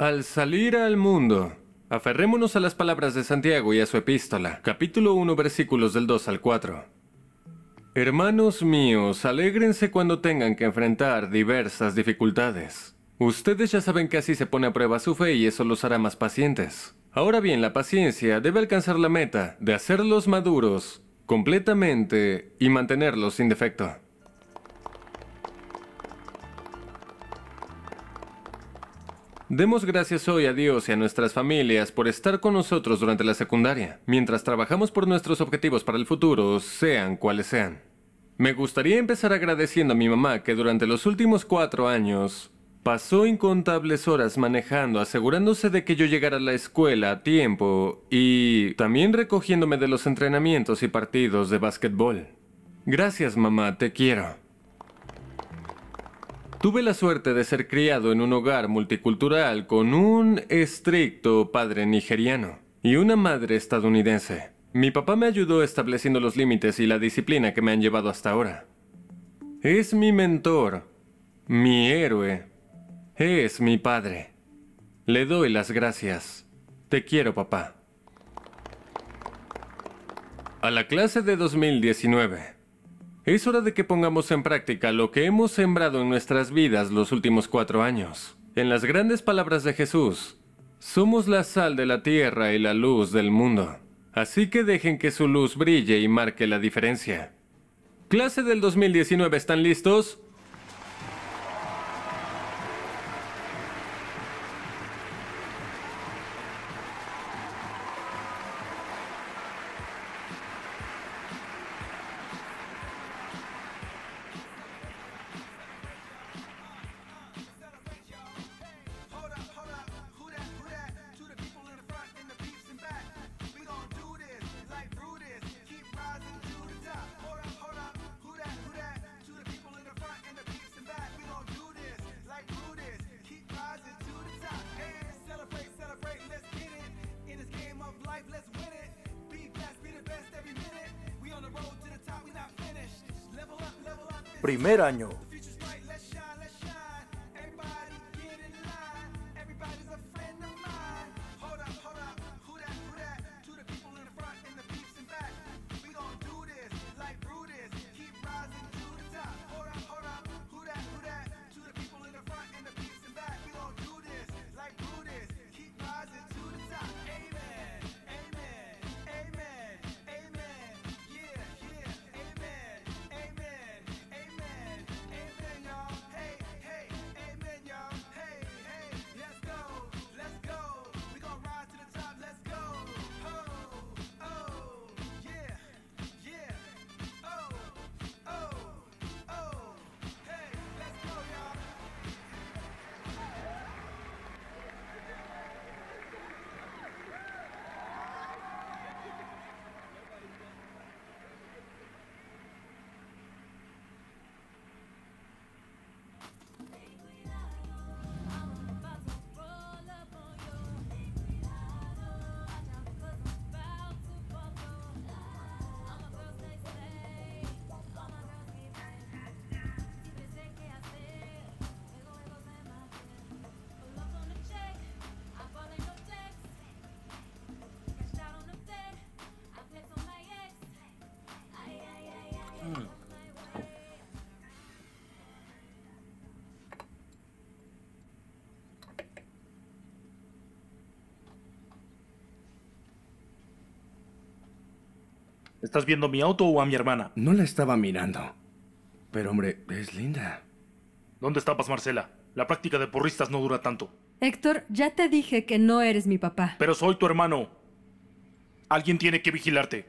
Al salir al mundo, aferrémonos a las palabras de Santiago y a su epístola, capítulo 1, versículos del 2 al 4. Hermanos míos, alégrense cuando tengan que enfrentar diversas dificultades. Ustedes ya saben que así se pone a prueba su fe y eso los hará más pacientes. Ahora bien, la paciencia debe alcanzar la meta de hacerlos maduros completamente y mantenerlos sin defecto. Demos gracias hoy a Dios y a nuestras familias por estar con nosotros durante la secundaria, mientras trabajamos por nuestros objetivos para el futuro, sean cuales sean. Me gustaría empezar agradeciendo a mi mamá que durante los últimos 4 años pasó incontables horas manejando, asegurándose de que yo llegara a la escuela a tiempo y también recogiéndome de los entrenamientos y partidos de básquetbol. Gracias, mamá, te quiero. Tuve la suerte de ser criado en un hogar multicultural con un estricto padre nigeriano y una madre estadounidense. Mi papá me ayudó estableciendo los límites y la disciplina que me han llevado hasta ahora. Es mi mentor, mi héroe, es mi padre. Le doy las gracias. Te quiero, papá. A la clase de 2019. Es hora de que pongamos en práctica lo que hemos sembrado en nuestras vidas los últimos 4 años. En las grandes palabras de Jesús, somos la sal de la tierra y la luz del mundo. Así que dejen que su luz brille y marque la diferencia. Clase del 2019, ¿están listos? Primer año. ¿Estás viendo mi auto o a mi hermana? No la estaba mirando. Pero hombre, es linda. ¿Dónde estabas, Marcela? La práctica de porristas no dura tanto. Héctor, ya te dije que no eres mi papá. Pero soy tu hermano. Alguien tiene que vigilarte.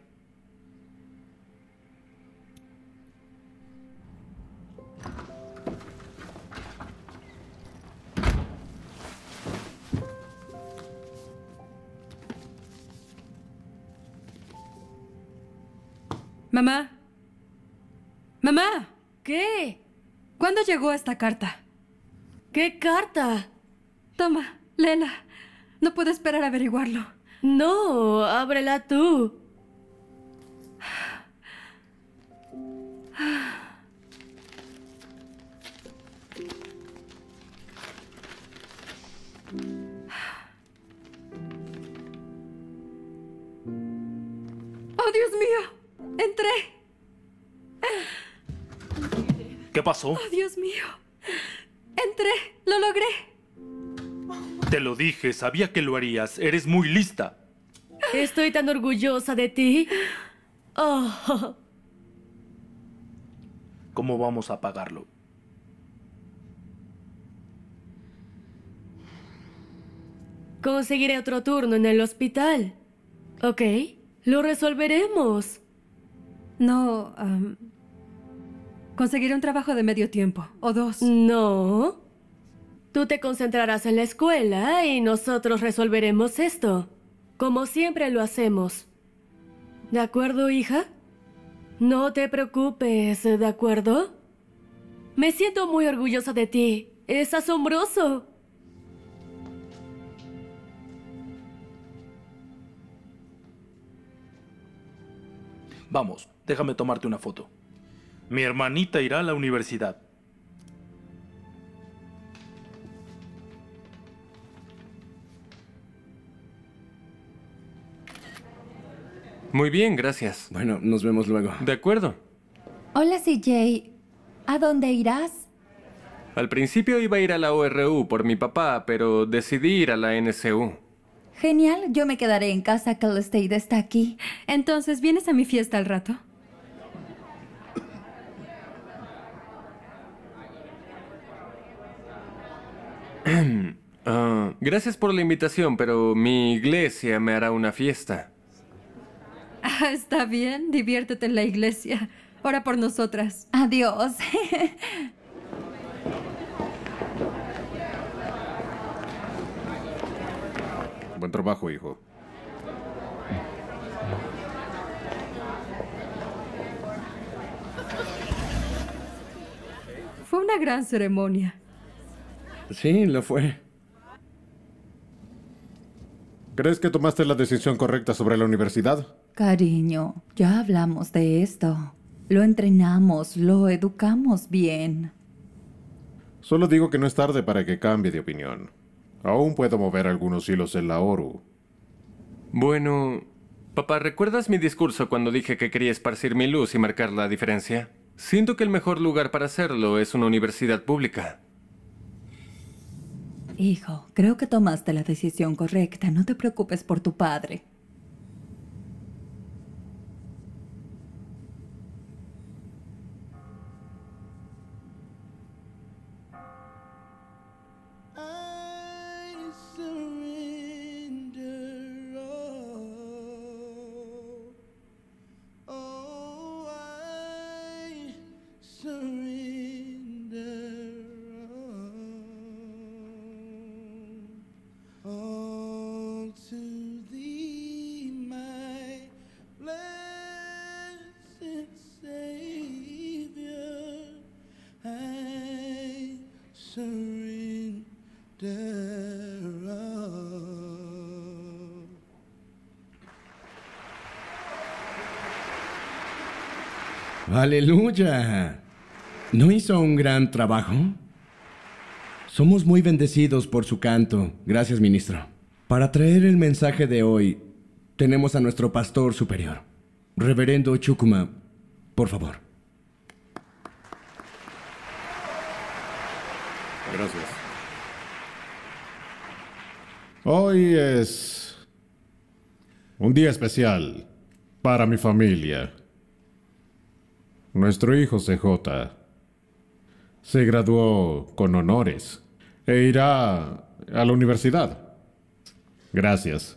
Mamá. ¡Mamá! ¿Qué? ¿Cuándo llegó esta carta? ¿Qué carta? Toma, léela. No puedo esperar a averiguarlo. No, ábrela tú. Dios mío! Entré. ¿Qué pasó? ¡Oh, Dios mío! Entré. Lo logré. Te lo dije, sabía que lo harías. Eres muy lista. Estoy tan orgullosa de ti. Oh. ¿Cómo vamos a pagarlo? Conseguiré otro turno en el hospital. ¿Ok? Lo resolveremos. No, conseguiré un trabajo de medio tiempo, o 2. No. Tú te concentrarás en la escuela y nosotros resolveremos esto. Como siempre lo hacemos. ¿De acuerdo, hija? No te preocupes, ¿de acuerdo? Me siento muy orgullosa de ti. Es asombroso. Vamos, déjame tomarte una foto. Mi hermanita irá a la universidad. Muy bien, gracias. Bueno, nos vemos luego. De acuerdo. Hola, CJ. ¿A dónde irás? Al principio iba a ir a la ORU por mi papá, pero decidí ir a la NSU. Genial, yo me quedaré en casa. Cal State está aquí. Entonces, ¿vienes a mi fiesta al rato? Gracias por la invitación, pero mi iglesia me hará una fiesta. Ah, está bien. Diviértete en la iglesia. Ora por nosotras. Adiós. Buen trabajo, hijo. Fue una gran ceremonia. Sí, lo fue. ¿Crees que tomaste la decisión correcta sobre la universidad? Cariño, ya hablamos de esto. Lo entrenamos, lo educamos bien. Solo digo que no es tarde para que cambie de opinión. Aún puedo mover algunos hilos en la ORU. Bueno, papá, ¿recuerdas mi discurso cuando dije que quería esparcir mi luz y marcar la diferencia? Siento que el mejor lugar para hacerlo es una universidad pública. Hijo, creo que tomaste la decisión correcta. No te preocupes por tu padre. ¡Aleluya! ¿No hizo un gran trabajo? Somos muy bendecidos por su canto. Gracias, ministro. Para traer el mensaje de hoy, tenemos a nuestro pastor superior, Reverendo Chukuma. Por favor. Gracias. Hoy es un día especial para mi familia. Nuestro hijo CJ se graduó con honores e irá a la universidad. Gracias.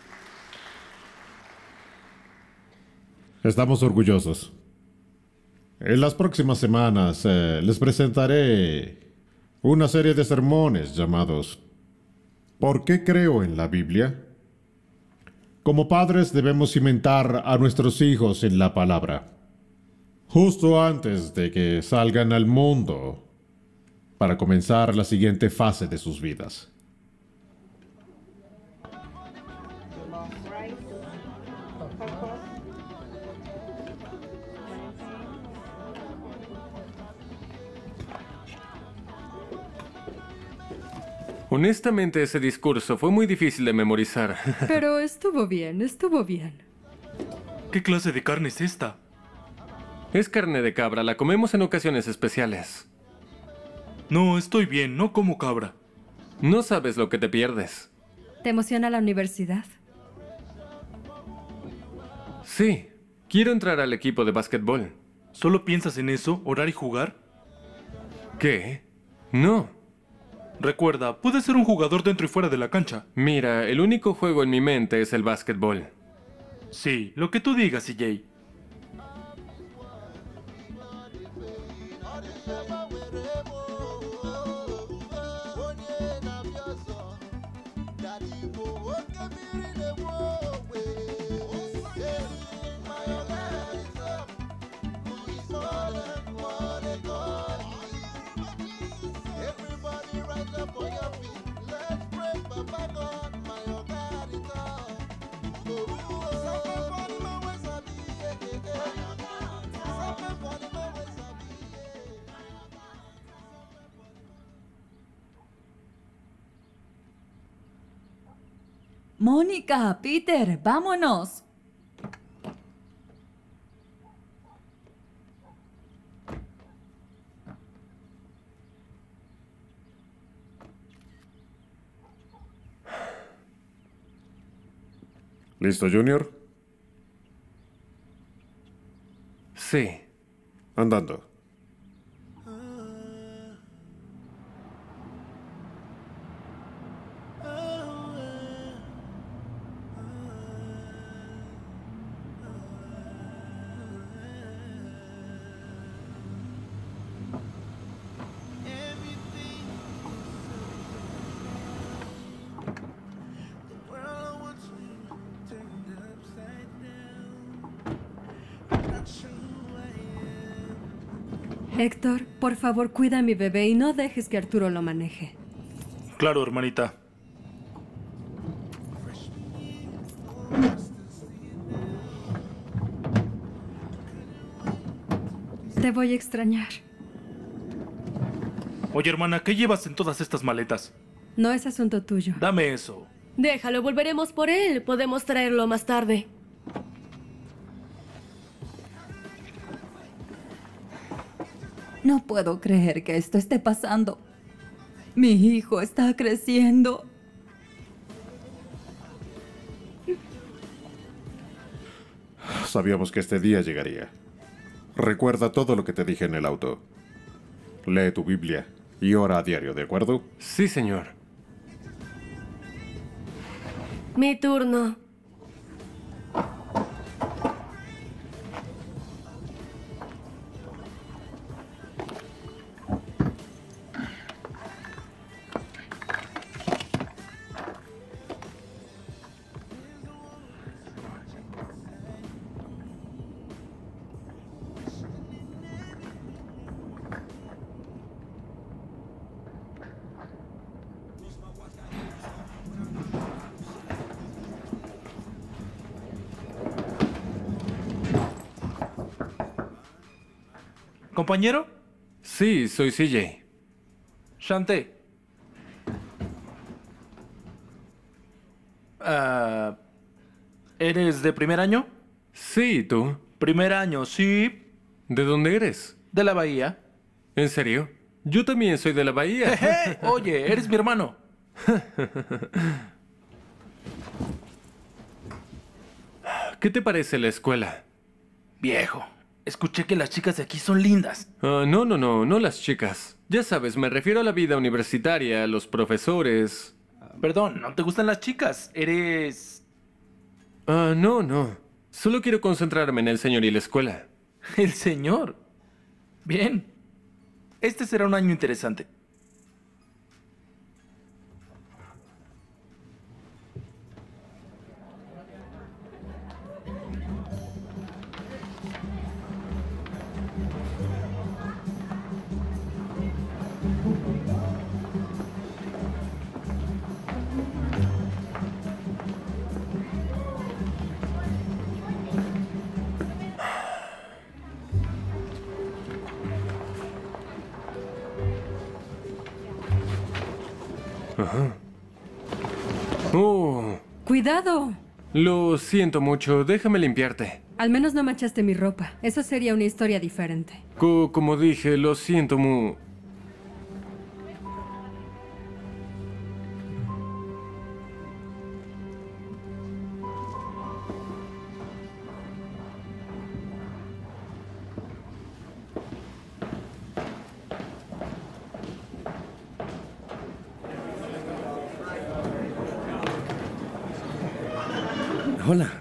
Estamos orgullosos. En las próximas semanas les presentaré una serie de sermones llamados ¿Por qué creo en la Biblia? Como padres debemos cimentar a nuestros hijos en la palabra, justo antes de que salgan al mundo para comenzar la siguiente fase de sus vidas. Honestamente, ese discurso fue muy difícil de memorizar. Pero estuvo bien, estuvo bien. ¿Qué clase de carne es esta? Es carne de cabra, la comemos en ocasiones especiales. No, estoy bien, no como cabra. No sabes lo que te pierdes. ¿Te emociona la universidad? Sí, quiero entrar al equipo de básquetbol. ¿Solo piensas en eso, orar y jugar? ¿Qué? No. Recuerda, puedes ser un jugador dentro y fuera de la cancha. Mira, el único juego en mi mente es el básquetbol. Sí, lo que tú digas, CJ. Mónica, Peter, vámonos. ¿Listo, Junior? Sí. Andando. Héctor, por favor, cuida a mi bebé y no dejes que Arturo lo maneje. Claro, hermanita. Te voy a extrañar. Oye, hermana, ¿qué llevas en todas estas maletas? No es asunto tuyo. Dame eso. Déjalo, volveremos por él. Podemos traerlo más tarde. No puedo creer que esto esté pasando. Mi hijo está creciendo. Sabíamos que este día llegaría. Recuerda todo lo que te dije en el auto. Lee tu Biblia y ora a diario, ¿de acuerdo? Sí, señor. Mi turno. ¿Compañero? Sí, soy CJ. Shantae. ¿Eres de primer año? Sí, ¿tú? Primer año, sí. ¿De dónde eres? De la bahía. ¿En serio? Yo también soy de la bahía. Jeje, oye, eres mi hermano. ¿Qué te parece la escuela? Viejo, escuché que las chicas de aquí son lindas. No las chicas. Ya sabes, me refiero a la vida universitaria, a los profesores. Perdón, ¿no te gustan las chicas? Eres... No. Solo quiero concentrarme en el señor y la escuela. el señor. Bien. Este será un año interesante. Ajá. Oh, ¡Cuidado! lo siento mucho. Déjame limpiarte. Al menos no manchaste mi ropa. Eso sería una historia diferente. Como dije, lo siento mu... Hola.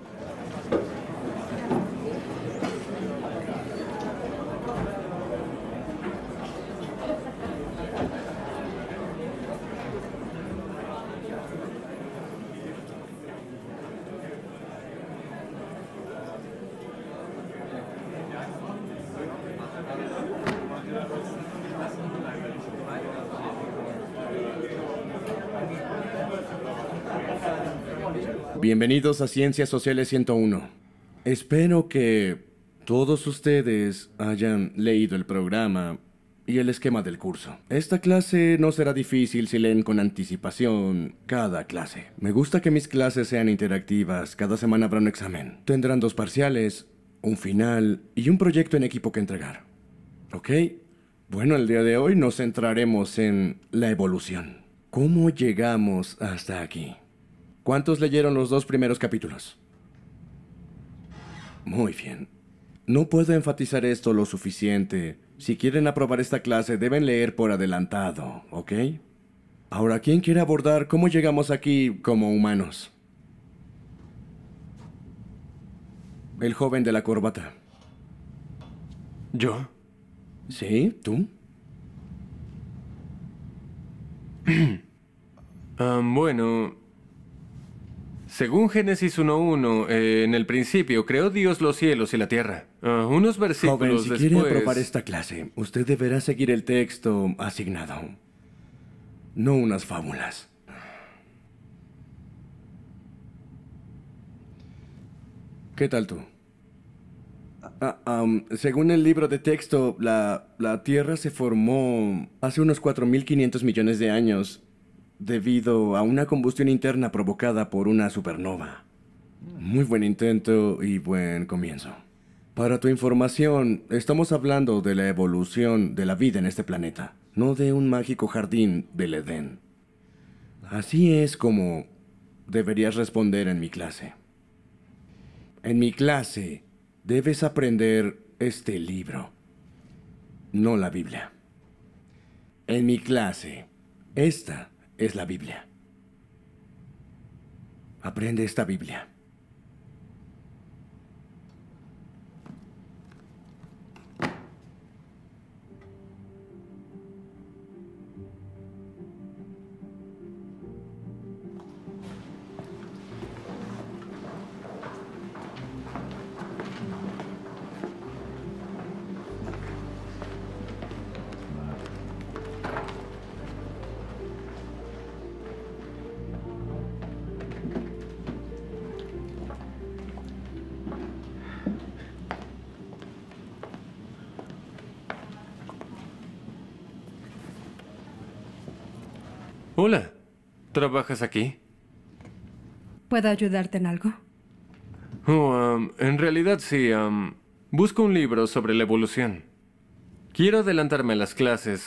Bienvenidos a Ciencias Sociales 101. Espero que todos ustedes hayan leído el programa y el esquema del curso. Esta clase no será difícil si leen con anticipación cada clase. Me gusta que mis clases sean interactivas. Cada semana habrá un examen. Tendrán 2 parciales, un final y un proyecto en equipo que entregar. ¿Ok? Bueno, el día de hoy nos centraremos en la evolución. ¿Cómo llegamos hasta aquí? ¿Cuántos leyeron los 2 primeros capítulos? Muy bien. No puedo enfatizar esto lo suficiente. Si quieren aprobar esta clase, deben leer por adelantado, ¿ok? Ahora, ¿quién quiere abordar cómo llegamos aquí como humanos? El joven de la corbata. ¿Yo? ¿Sí? ¿Tú? Bueno... Según Génesis 1:1, en el principio creó Dios los cielos y la tierra. Unos versículos Joven, si después... quiere aprobar esta clase, usted deberá seguir el texto asignado. No unas fábulas. ¿Qué tal tú? Según el libro de texto, la Tierra se formó hace unos 4.500 millones de años debido a una combustión interna provocada por una supernova. Muy buen intento y buen comienzo. Para tu información, estamos hablando de la evolución de la vida en este planeta, no de un mágico jardín del Edén. Así es como deberías responder en mi clase. En mi clase, debes aprender este libro, no la Biblia. En mi clase, esta es la Biblia. Aprende esta Biblia. Hola, ¿trabajas aquí? ¿Puedo ayudarte en algo? En realidad sí, busco un libro sobre la evolución. Quiero adelantarme a las clases.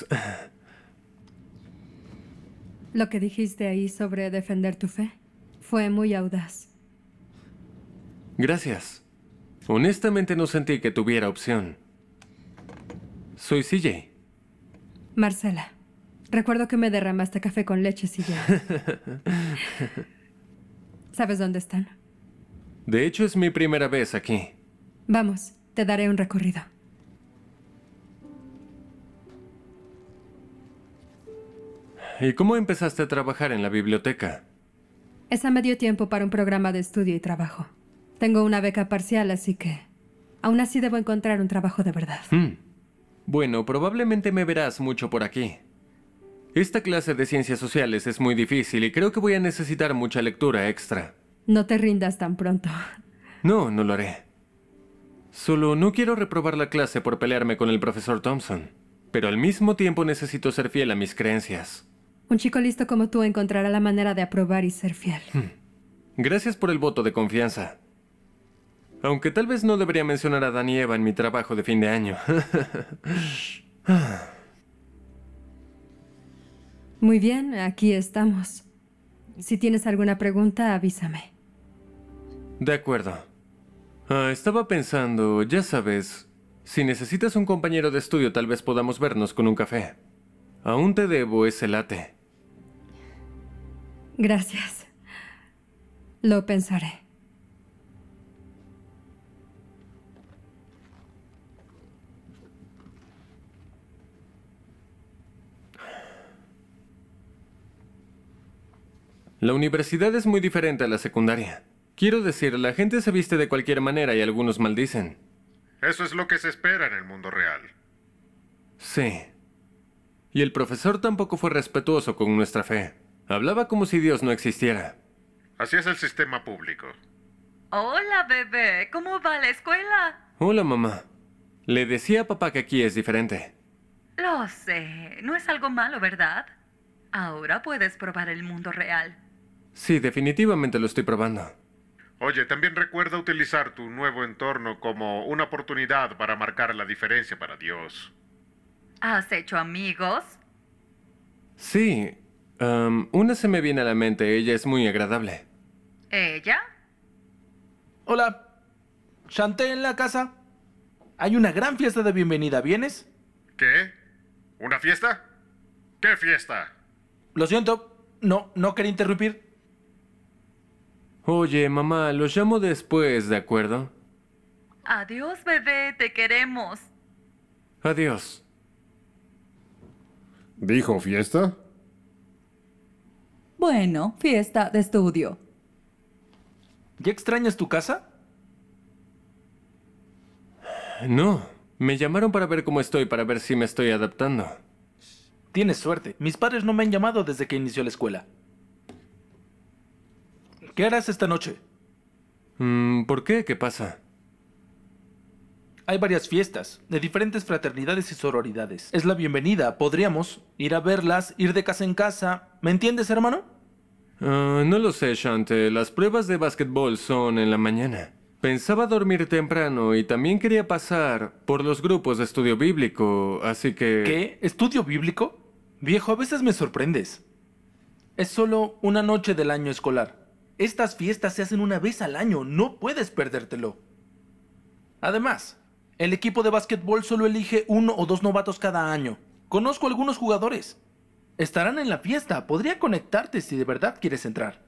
Lo que dijiste ahí sobre defender tu fe fue muy audaz. Gracias. Honestamente no sentí que tuviera opción. Soy CJ. Marcela, recuerdo que me derramaste café con leche y ya. ¿Sabes dónde están? De hecho, es mi primera vez aquí. Vamos, te daré un recorrido. ¿Y cómo empezaste a trabajar en la biblioteca? Es a medio tiempo para un programa de estudio y trabajo. Tengo una beca parcial, así que aún así debo encontrar un trabajo de verdad. Bueno, probablemente me verás mucho por aquí. Esta clase de ciencias sociales es muy difícil y creo que voy a necesitar mucha lectura extra. No te rindas tan pronto. No, no lo haré. Solo no quiero reprobar la clase por pelearme con el profesor Thompson. Pero al mismo tiempo necesito ser fiel a mis creencias. Un chico listo como tú encontrará la manera de aprobar y ser fiel. Gracias por el voto de confianza. Aunque tal vez no debería mencionar a Dan y Eva en mi trabajo de fin de año. Muy bien, aquí estamos. Si tienes alguna pregunta, avísame. De acuerdo. Estaba pensando, ya sabes, si necesitas un compañero de estudio, tal vez podamos vernos con un café. Aún te debo ese latte. Gracias. Lo pensaré. La universidad es muy diferente a la secundaria. Quiero decir, la gente se viste de cualquier manera y algunos maldicen. Eso es lo que se espera en el mundo real. Sí. Y el profesor tampoco fue respetuoso con nuestra fe. Hablaba como si Dios no existiera. Así es el sistema público. Hola, bebé. ¿Cómo va la escuela? Hola, mamá. Le decía a papá que aquí es diferente. Lo sé. No es algo malo, ¿verdad? Ahora puedes probar el mundo real. Sí, definitivamente lo estoy probando. Oye, también recuerda utilizar tu nuevo entorno como una oportunidad para marcar la diferencia para Dios. ¿Has hecho amigos? Sí. Una se me viene a la mente. Ella es muy agradable. ¿Ella? Hola. Chanté en la casa. Hay una gran fiesta de bienvenida. ¿Vienes? ¿Qué? ¿Una fiesta? ¿Qué fiesta? Lo siento. No quería interrumpir. Oye, mamá, los llamo después, ¿de acuerdo? Adiós, bebé. Te queremos. Adiós. ¿Dijo fiesta? Bueno, fiesta de estudio. ¿Ya extrañas tu casa? No. Me llamaron para ver cómo estoy, para ver si me estoy adaptando. Tienes suerte. Mis padres no me han llamado desde que inició la escuela. ¿Qué harás esta noche? ¿Por qué? ¿Qué pasa? Hay varias fiestas, de diferentes fraternidades y sororidades. Es la bienvenida. Podríamos ir a verlas, ir de casa en casa. ¿Me entiendes, hermano? No lo sé, Shante. Las pruebas de básquetbol son en la mañana. Pensaba dormir temprano y también quería pasar por los grupos de estudio bíblico, así que... ¿Qué? ¿Estudio bíblico? Viejo, a veces me sorprendes. Es solo una noche del año escolar. Estas fiestas se hacen una vez al año. No puedes perdértelo. Además, el equipo de básquetbol solo elige 1 o 2 novatos cada año. Conozco a algunos jugadores. Estarán en la fiesta. Podría conectarte si de verdad quieres entrar.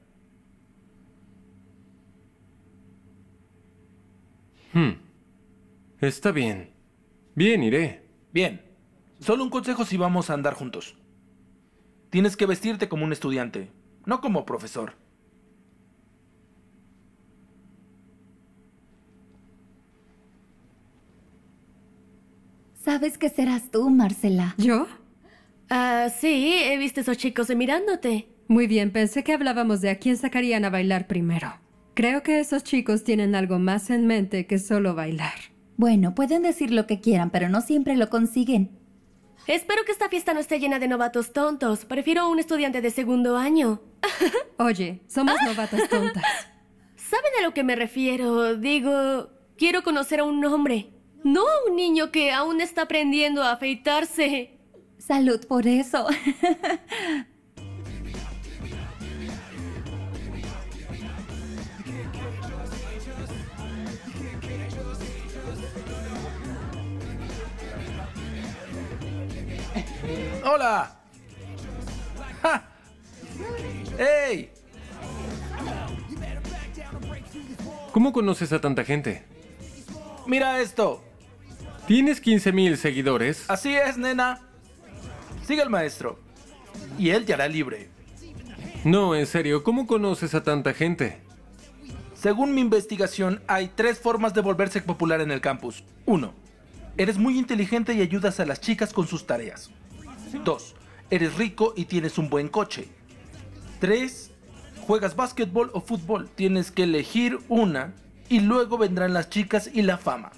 Está bien. Bien, iré. Bien. Solo un consejo si vamos a andar juntos. Tienes que vestirte como un estudiante, no como profesor. ¿Sabes que serás tú, Marcela? ¿Yo? Sí, he visto esos chicos mirándote. Muy bien, pensé que hablábamos de a quién sacarían a bailar primero. Creo que esos chicos tienen algo más en mente que solo bailar. Bueno, pueden decir lo que quieran, pero no siempre lo consiguen. Espero que esta fiesta no esté llena de novatos tontos. Prefiero a un estudiante de segundo año. Oye, somos novatas tontas. ¿Saben a lo que me refiero? Digo, quiero conocer a un hombre. No a un niño que aún está aprendiendo a afeitarse. Salud por eso. ¡Hola! ¡Ja! ¡Ey! ¿Cómo conoces a tanta gente? Mira esto. ¿Tienes 15,000 seguidores? Así es, nena. Sigue al maestro. Y él te hará libre. No, en serio, ¿cómo conoces a tanta gente? Según mi investigación, hay 3 formas de volverse popular en el campus. 1. Eres muy inteligente y ayudas a las chicas con sus tareas. 2. Eres rico y tienes un buen coche. 3. Juegas básquetbol o fútbol. Tienes que elegir una y luego vendrán las chicas y la fama.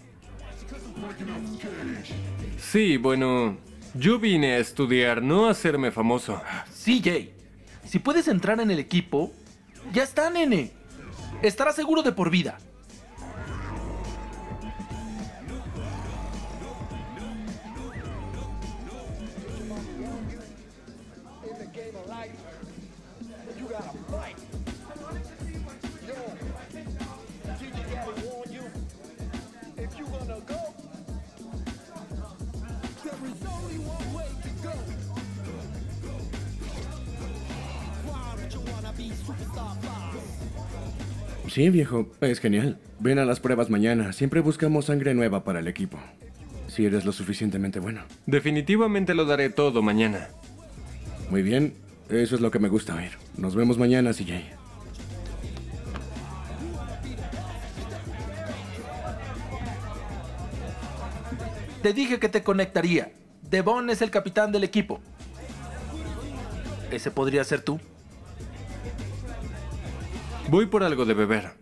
Sí, bueno, yo vine a estudiar, no a hacerme famoso. Sí, Jay. Si puedes entrar en el equipo, ya está, nene. Estarás seguro de por vida. Sí, viejo, es genial. Ven a las pruebas mañana. Siempre buscamos sangre nueva para el equipo. Si eres lo suficientemente bueno. Definitivamente lo daré todo mañana. Muy bien, eso es lo que me gusta oír. Nos vemos mañana, CJ. Te dije que te conectaría. Devon es el capitán del equipo. ¿Ese podría ser tú? Voy por algo de beber.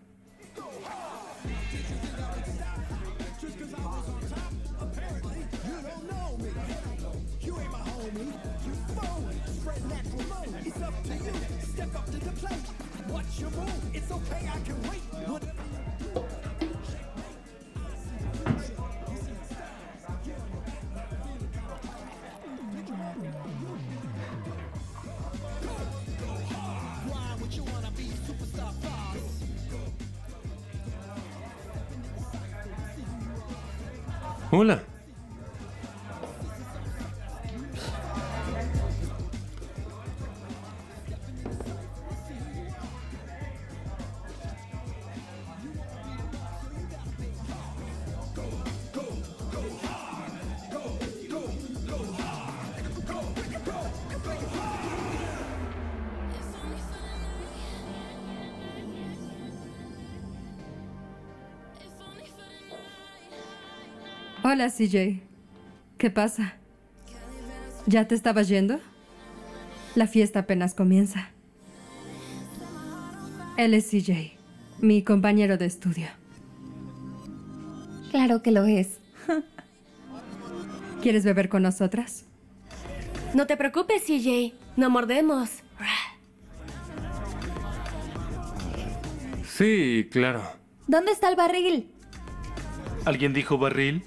Hola. Hola, CJ. ¿Qué pasa? ¿Ya te estabas yendo? La fiesta apenas comienza. Él es CJ, mi compañero de estudio. Claro que lo es. ¿Quieres beber con nosotras? No te preocupes, CJ. No mordemos. Sí, claro. ¿Dónde está el barril? ¿Alguien dijo barril?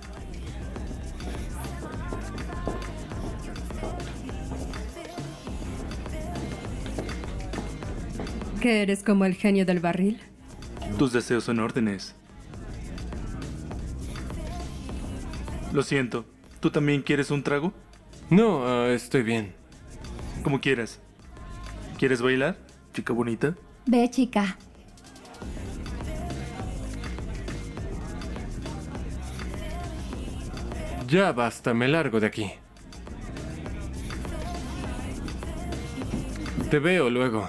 ¿Que eres como el genio del barril? Tus deseos son órdenes. Lo siento. ¿Tú también quieres un trago? No, estoy bien. Como quieras. ¿Quieres bailar, chica bonita? Ve, chica. Ya basta, me largo de aquí. Te veo luego.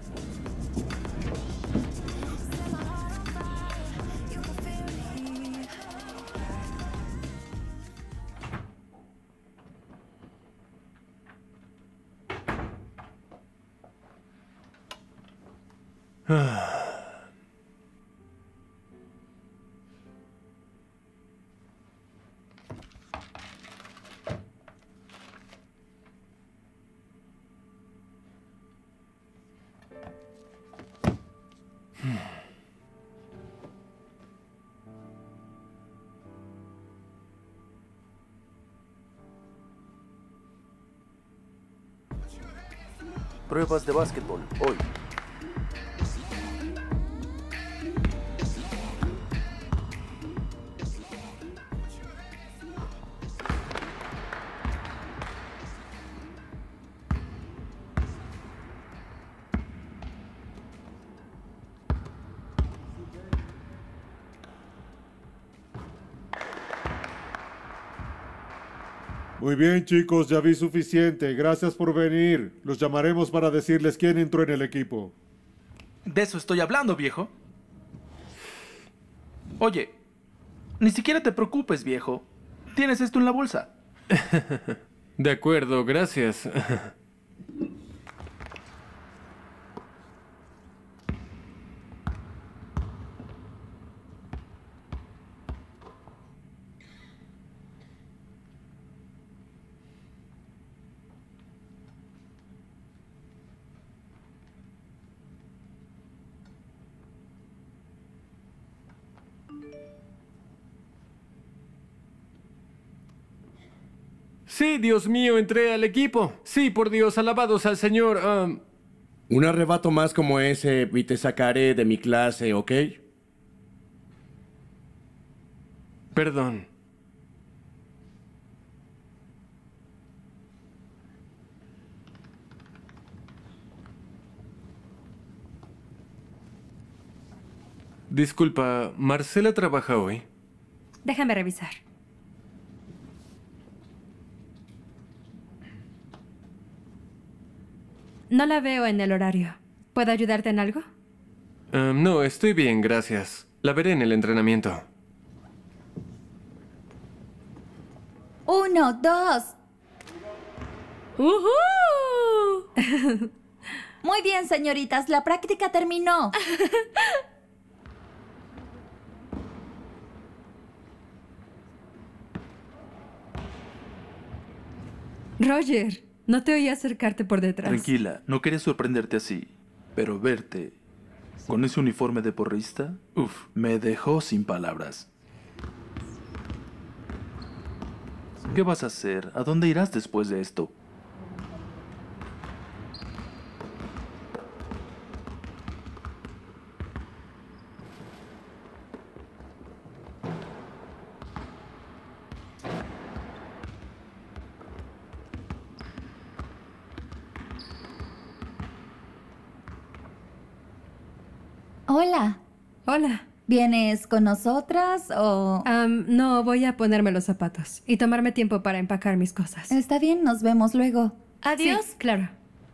Pruebas de básquetbol, hoy. Muy bien, chicos, ya vi suficiente. Gracias por venir. Los llamaremos para decirles quién entró en el equipo. De eso estoy hablando, viejo. Oye, ni siquiera te preocupes, viejo. Tienes esto en la bolsa. De acuerdo, gracias. Sí, Dios mío, entré al equipo. Sí, por Dios, alabados al Señor. Un arrebato más como ese y te sacaré de mi clase, ¿ok? Perdón. Disculpa, ¿Marcela trabaja hoy? Déjame revisar. No la veo en el horario. ¿Puedo ayudarte en algo? No, estoy bien, gracias. La veré en el entrenamiento. 1, 2. ¡Uhú! Muy bien, señoritas, la práctica terminó. Roger, no te oí acercarte por detrás. Tranquila, no quería sorprenderte así, pero verte con ese uniforme de porrista, me dejó sin palabras. ¿Qué vas a hacer? ¿A dónde irás después de esto? Hola, Hola. ¿vienes con nosotras o...? No, voy a ponerme los zapatos y tomarme tiempo para empacar mis cosas. Está bien, nos vemos luego. Adiós. Sí, claro.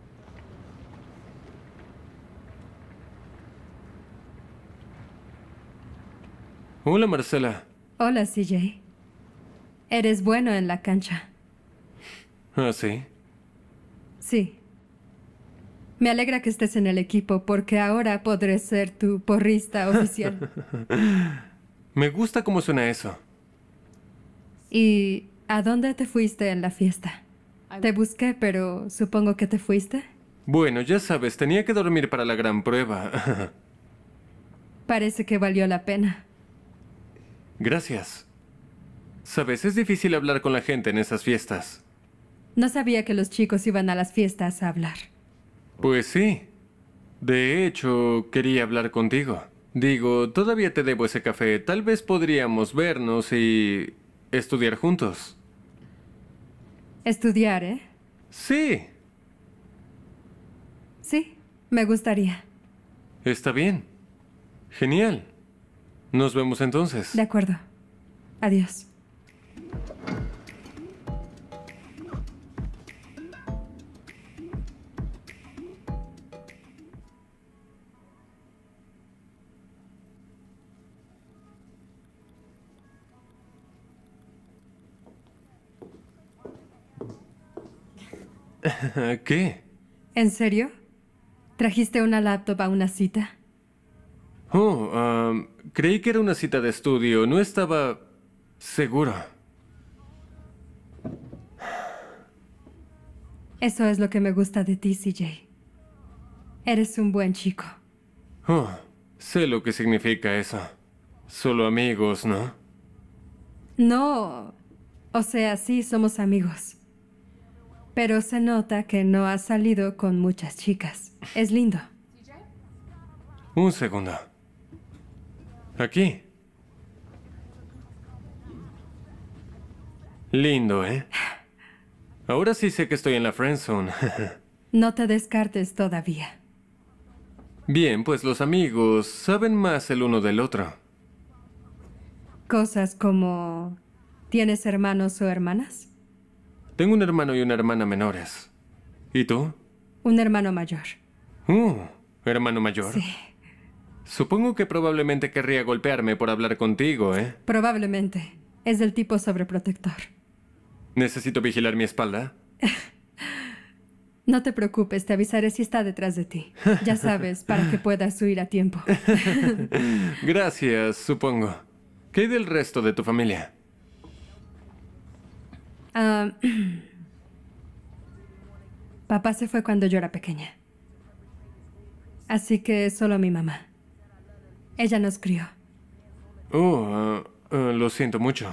Hola, Marcela. Hola, CJ. Eres bueno en la cancha. ¿Ah, sí? Sí. Me alegra que estés en el equipo porque ahora podré ser tu porrista oficial. Me gusta cómo suena eso. ¿Y a dónde te fuiste en la fiesta? Te busqué, pero supongo que te fuiste. Bueno, ya sabes, tenía que dormir para la gran prueba. Parece que valió la pena. Gracias. Sabes, es difícil hablar con la gente en esas fiestas. No sabía que los chicos iban a las fiestas a hablar. Pues sí. De hecho, quería hablar contigo. Digo, todavía te debo ese café. Tal vez podríamos vernos y estudiar juntos. Estudiar, ¿eh? Sí, Sí, me gustaría. está bien. Genial. Nos vemos entonces. De acuerdo. Adiós. ¿Qué? ¿En serio? ¿Trajiste una laptop a una cita? Oh, creí que era una cita de estudio. No estaba seguro. Eso es lo que me gusta de ti, CJ. Eres un buen chico. Oh, sé lo que significa eso. Solo amigos, ¿no? No. O sea, sí, somos amigos. Pero se nota que no has salido con muchas chicas. Es lindo. Un segundo. Aquí. Lindo, ¿eh? Ahora sí sé que estoy en la friendzone. No te descartes todavía. Bien, pues los amigos saben más el uno del otro. Cosas como... ¿Tienes hermanos o hermanas? Tengo un hermano y una hermana menores. ¿Y tú? Un hermano mayor. ¿Hermano mayor? Sí, Supongo que probablemente querría golpearme por hablar contigo, ¿eh? probablemente. Es del tipo sobreprotector. ¿Necesito vigilar mi espalda? No te preocupes, te avisaré si está detrás de ti. Ya sabes, para que puedas huir a tiempo. Gracias, supongo. ¿Qué hay del resto de tu familia? Papá se fue cuando yo era pequeña. Así que solo mi mamá. Ella nos crió. Lo siento mucho.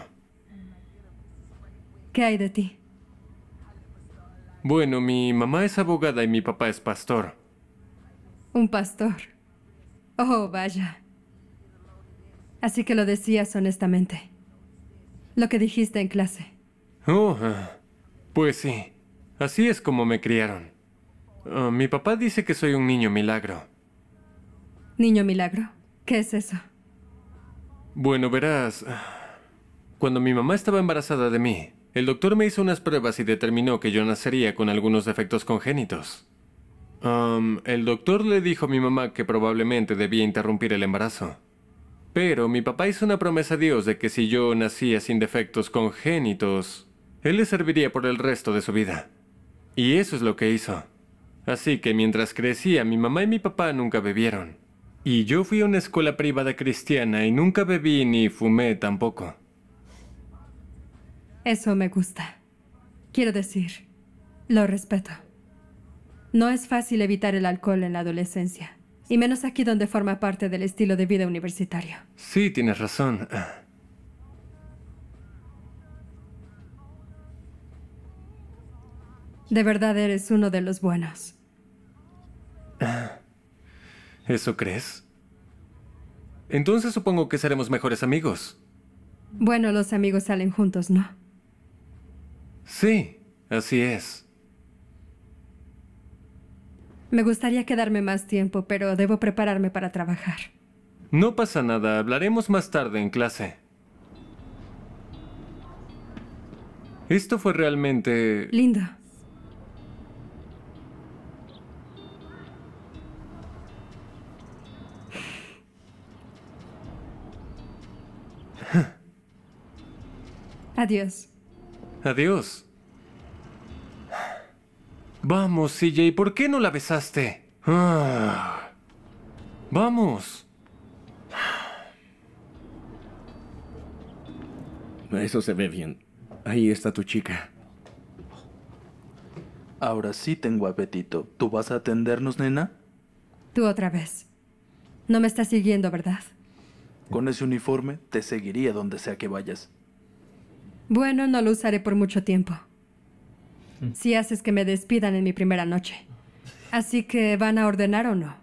¿Qué hay de ti? Bueno, mi mamá es abogada y mi papá es pastor. Un pastor. Oh, vaya. Así que lo decías honestamente. Lo que dijiste en clase. Pues sí. Así es como me criaron. Mi papá dice que soy un niño milagro. ¿Niño milagro? ¿Qué es eso? Bueno, verás, cuando mi mamá estaba embarazada de mí, el doctor me hizo unas pruebas y determinó que yo nacería con algunos defectos congénitos. El doctor le dijo a mi mamá que probablemente debía interrumpir el embarazo. Pero mi papá hizo una promesa a Dios de que si yo nacía sin defectos congénitos, Él le serviría por el resto de su vida. Y eso es lo que hizo. Así que mientras crecía, mi mamá y mi papá nunca bebieron. Y yo fui a una escuela privada cristiana y nunca bebí ni fumé tampoco. Eso me gusta. Quiero decir, lo respeto. No es fácil evitar el alcohol en la adolescencia, y menos aquí donde forma parte del estilo de vida universitario. Sí, tienes razón. De verdad eres uno de los buenos. ¿Eso crees? Entonces supongo que seremos mejores amigos. Bueno, los amigos salen juntos, ¿no? Sí, así es. Me gustaría quedarme más tiempo, pero debo prepararme para trabajar. No pasa nada, hablaremos más tarde en clase. Esto fue realmente... Lindo. Adiós. Adiós. Vamos, CJ, ¿por qué no la besaste? Vamos. Eso se ve bien. Ahí está tu chica. Ahora sí tengo apetito. ¿Tú vas a atendernos, nena? Tú otra vez. No me estás siguiendo, ¿verdad? Con ese uniforme te seguiría donde sea que vayas. Bueno, no lo usaré por mucho tiempo. Si haces que me despidan en mi primera noche. Así que, ¿van a ordenar o no?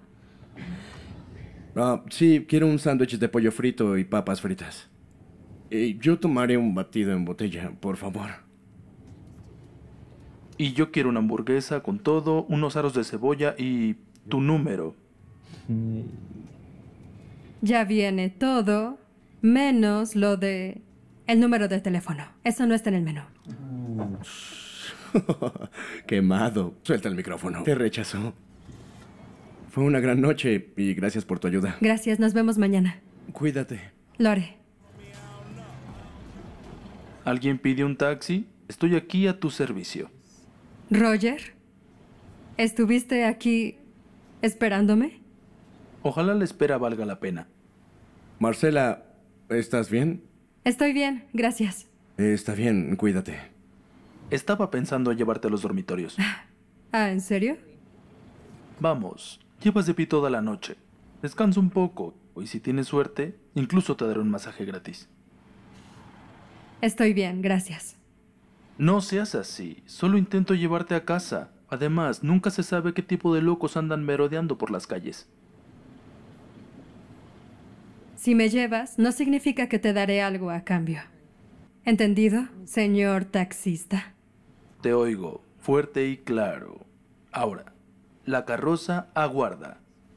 Sí, quiero un sándwich de pollo frito y papas fritas. Yo tomaré un batido en botella, por favor. Y yo quiero una hamburguesa con todo, unos aros de cebolla y tu número. Ya viene todo, menos lo de... el número de teléfono. Eso no está en el menú. Quemado. Suelta el micrófono. Te rechazó. Fue una gran noche y gracias por tu ayuda. Gracias, nos vemos mañana. Cuídate. Lo haré. ¿Alguien pide un taxi? Estoy aquí a tu servicio. Roger, ¿estuviste aquí esperándome? Ojalá la espera valga la pena. Marcela, ¿estás bien? Estoy bien, gracias. Está bien, cuídate. Estaba pensando llevarte a los dormitorios. Ah, ¿en serio? Vamos, llevas de pie toda la noche. Descansa un poco, y si tienes suerte, incluso te daré un masaje gratis. Estoy bien, gracias. No seas así, solo intento llevarte a casa. Además, nunca se sabe qué tipo de locos andan merodeando por las calles. Si me llevas, no significa que te daré algo a cambio. ¿Entendido, señor taxista? Te oigo, fuerte y claro. Ahora, la carroza aguarda.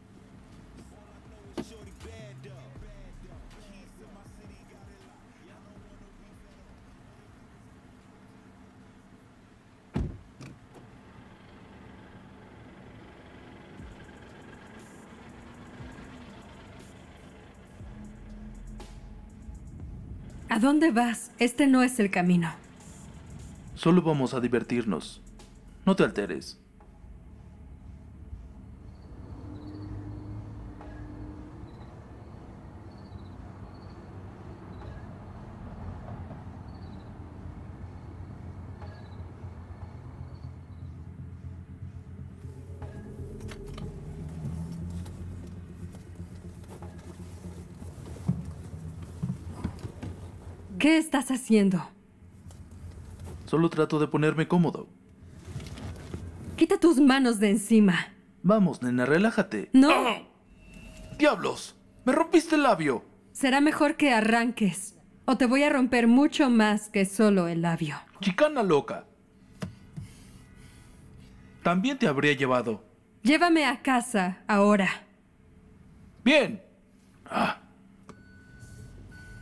¿A dónde vas? Este no es el camino. Solo vamos a divertirnos. No te alteres. ¿Qué estás haciendo? Solo trato de ponerme cómodo. Quita tus manos de encima. Vamos, nena, relájate. No. ¡Diablos! ¡Me rompiste el labio! Será mejor que arranques, o te voy a romper mucho más que solo el labio. Chicana loca. También te habría llevado. Llévame a casa, ahora. Bien.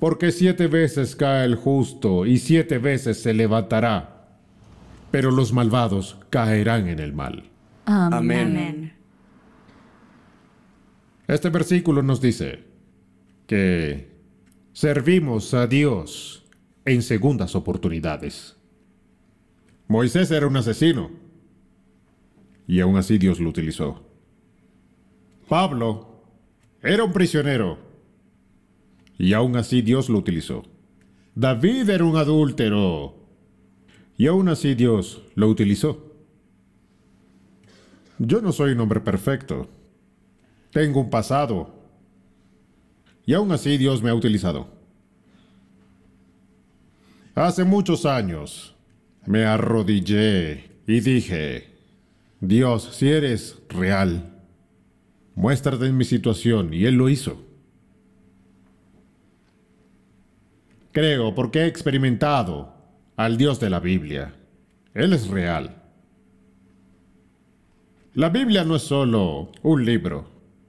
Porque 7 veces cae el justo y 7 veces se levantará, pero los malvados caerán en el mal. Amén. Amén. Este versículo nos dice que servimos a Dios en segundas oportunidades. Moisés era un asesino y aún así Dios lo utilizó. Pablo era un prisionero y aún así Dios lo utilizó. David era un adúltero y aún así Dios lo utilizó. Yo no soy un hombre perfecto. Tengo un pasado y aún así Dios me ha utilizado. Hace muchos años me arrodillé y dije: Dios, si eres real, muéstrate en mi situación, y Él lo hizo. Creo porque he experimentado al Dios de la Biblia. Él es real. La Biblia no es solo un libro.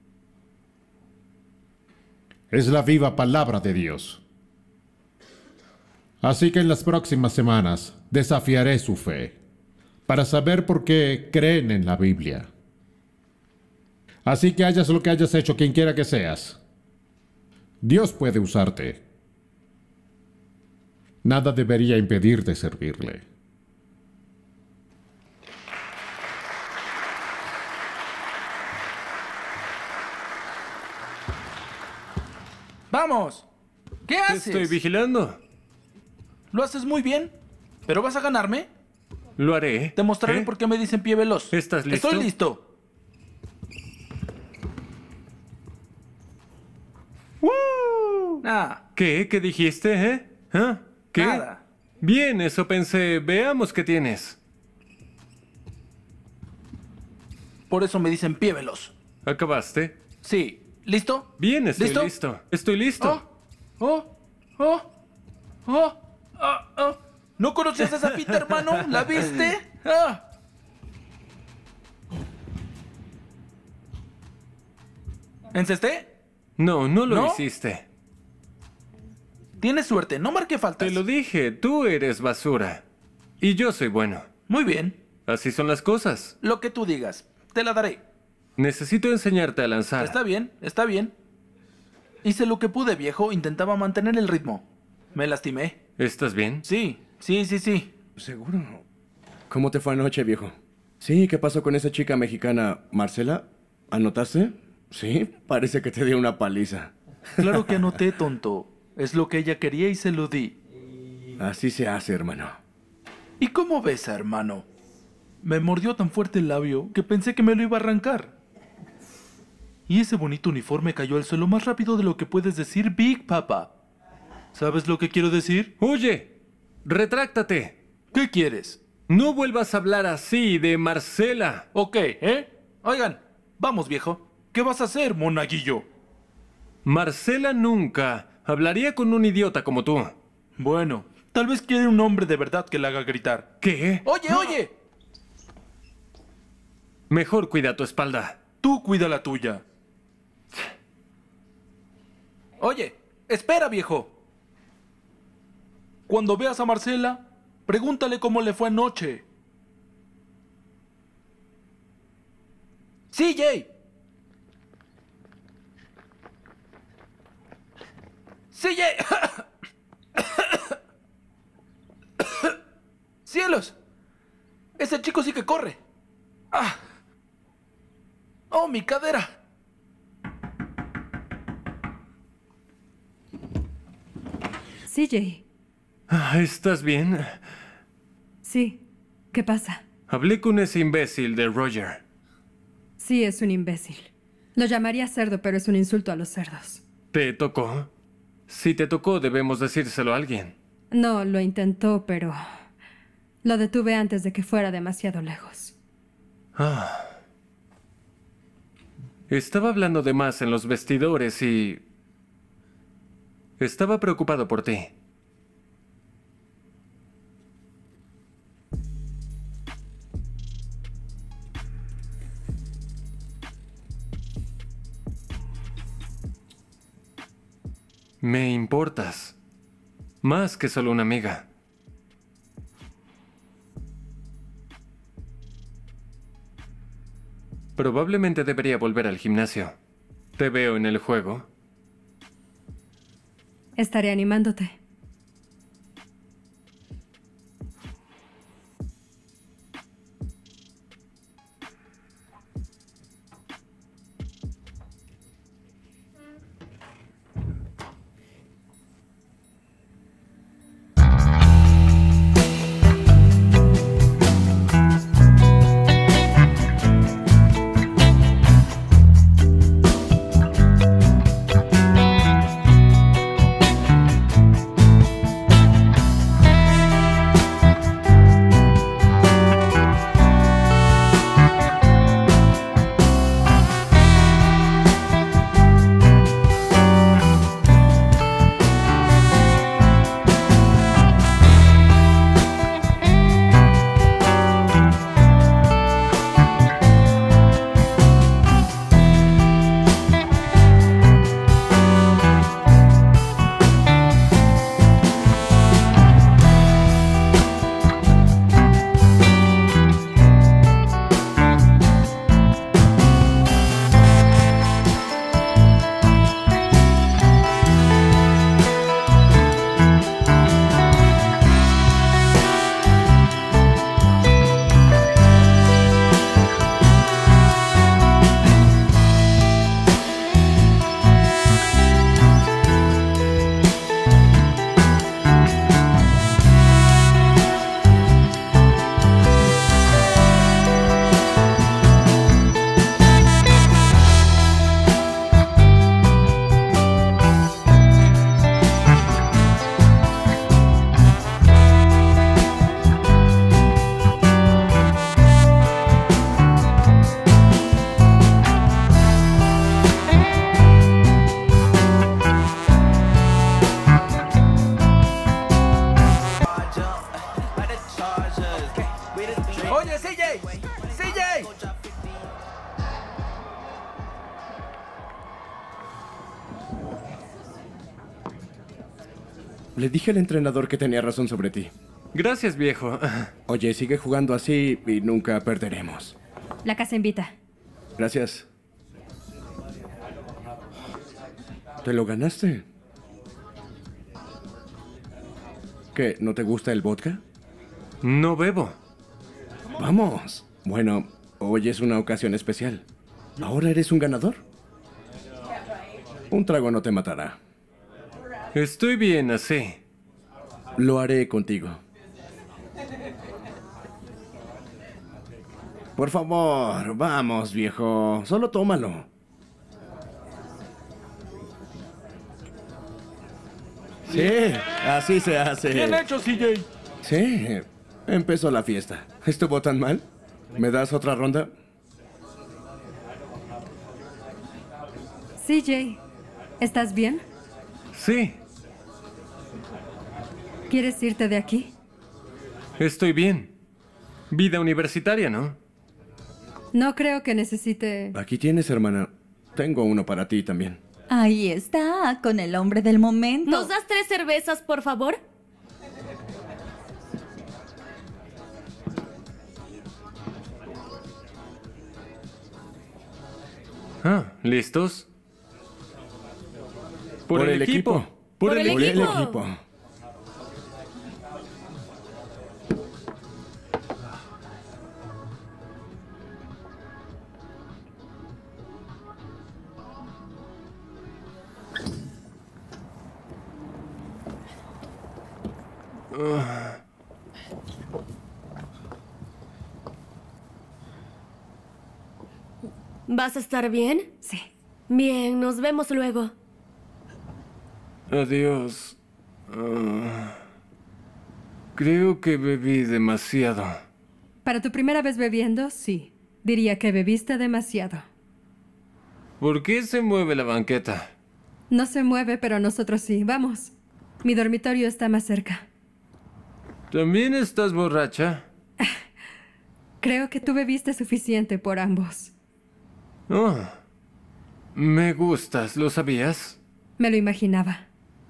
Es la viva palabra de Dios. Así que en las próximas semanas desafiaré su fe para saber por qué creen en la Biblia. Así que hayas lo que hayas hecho, quien quiera que seas, Dios puede usarte. Nada debería impedirte servirle. ¡Vamos! ¿Qué Te haces? estoy vigilando. Lo haces muy bien, pero ¿vas a ganarme? Lo haré. Te mostraré ¿Eh? por qué me dicen pie veloz. ¿Estás listo? Estoy listo. Ah, ¿Qué? ¿Qué dijiste, ¿Ah? ¿Qué? Nada. Bien, eso pensé. Veamos qué tienes. por eso me dicen pie veloz. ¿Acabaste? Sí. ¿Listo? Bien, estoy ¿Listo? listo. Estoy listo. ¿No conocías a esa pita, hermano? ¿La viste? ¡Ah! ¿Encesté? No, no lo ¿No? hiciste. Tienes suerte, no marqué faltas. Te lo dije, tú eres basura. Y yo soy bueno. Muy bien. Así son las cosas. Lo que tú digas. Te la daré. Necesito enseñarte a lanzar. Está bien, está bien. Hice lo que pude, viejo. Intentaba mantener el ritmo. Me lastimé. ¿Estás bien? Sí. ¿Seguro? ¿Cómo te fue anoche, viejo? Sí, ¿qué pasó con esa chica mexicana, Marcela? ¿Anotaste? Sí, parece que te dio una paliza. Claro que anoté, tonto. Es lo que ella quería y se lo di. Así se hace, hermano. ¿Y cómo ves, hermano? Me mordió tan fuerte el labio que pensé que me lo iba a arrancar. Y ese bonito uniforme cayó al suelo más rápido de lo que puedes decir, Big Papa. ¿Sabes lo que quiero decir? ¡Oye! ¡Retráctate! ¿Qué quieres? No vuelvas a hablar así de Marcela. Ok, ¿eh? Oigan, vamos, viejo. ¿Qué vas a hacer, monaguillo? Marcela nunca hablaría con un idiota como tú. Bueno, tal vez quiere un hombre de verdad que le haga gritar. ¿Qué? ¡Oye, oye! Mejor cuida tu espalda. Tú cuida la tuya. Oye, espera, viejo. Cuando veas a Marcela, pregúntale cómo le fue anoche. CJ. CJ. ¡Cielos! Ese chico sí que corre. ¡Ah! ¡Oh, mi cadera! CJ. ¿Estás bien? Sí. ¿Qué pasa? Hablé con ese imbécil de Roger. Sí, es un imbécil. Lo llamaría cerdo, pero es un insulto a los cerdos. ¿Te tocó? Si te tocó, debemos decírselo a alguien. No, lo intentó, pero lo detuve antes de que fuera demasiado lejos. Estaba hablando de más en los vestidores y... estaba preocupado por ti. Me importas. Más que solo una amiga. Probablemente debería volver al gimnasio. Te veo en el juego. Estaré animándote. ¡Oye, CJ! ¡CJ! Le dije al entrenador que tenía razón sobre ti. Gracias, viejo. Oye, sigue jugando así y nunca perderemos. La casa invita. Gracias. ¿Te lo ganaste? ¿Qué? ¿No te gusta el vodka? No bebo. Vamos. Bueno, hoy es una ocasión especial. ¿Ahora eres un ganador? Un trago no te matará. Estoy bien así. Lo haré contigo. Por favor, vamos, viejo. Solo tómalo. Sí, así se hace. Bien hecho, CJ. Sí, empezó la fiesta. ¿Estuvo tan mal? ¿Me das otra ronda? CJ, ¿estás bien? Sí, ¿Quieres irte de aquí? estoy bien. Vida universitaria, ¿no? No creo que necesite... Aquí tienes, hermana. Tengo uno para ti también. Ahí está, con el hombre del momento. ¿Nos das 3 cervezas, por favor? ¿Listos? Por el equipo. Por el Por el equipo. equipo. ¿Vas a estar bien? Sí. Bien, nos vemos luego. Adiós. Creo que bebí demasiado. Para tu primera vez bebiendo, sí. Diría que bebiste demasiado. ¿Por qué se mueve la banqueta? No se mueve, pero nosotros sí. Vamos. Mi dormitorio está más cerca. ¿También estás borracha? Creo que tú bebiste suficiente por ambos. Oh, me gustas, ¿lo sabías? Me lo imaginaba.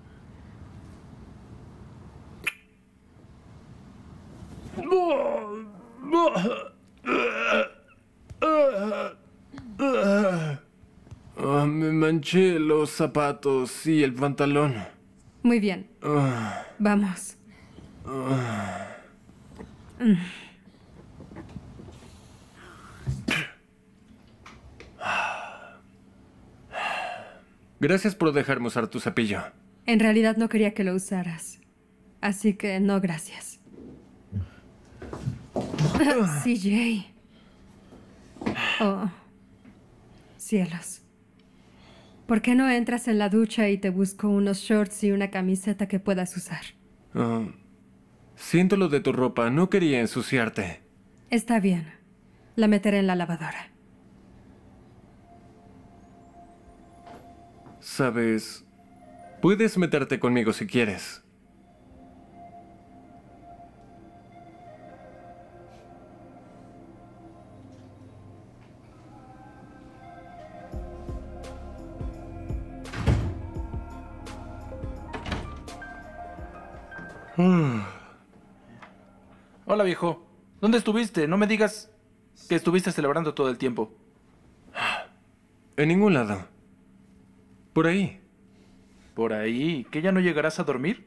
Me manché los zapatos y el pantalón. Muy bien. Vamos. Gracias por dejarme usar tu cepillo. En realidad no quería que lo usaras. Así que no, gracias. CJ. Oh. Cielos. ¿Por qué no entras en la ducha y te busco unos shorts y una camiseta que puedas usar? Siento lo de tu ropa. No quería ensuciarte. Está bien. La meteré en la lavadora. Sabes, puedes meterte conmigo si quieres. Hola, viejo. ¿Dónde estuviste? No me digas que estuviste celebrando todo el tiempo. En ningún lado. Por ahí. ¿Por ahí? ¿Que ya no llegarás a dormir?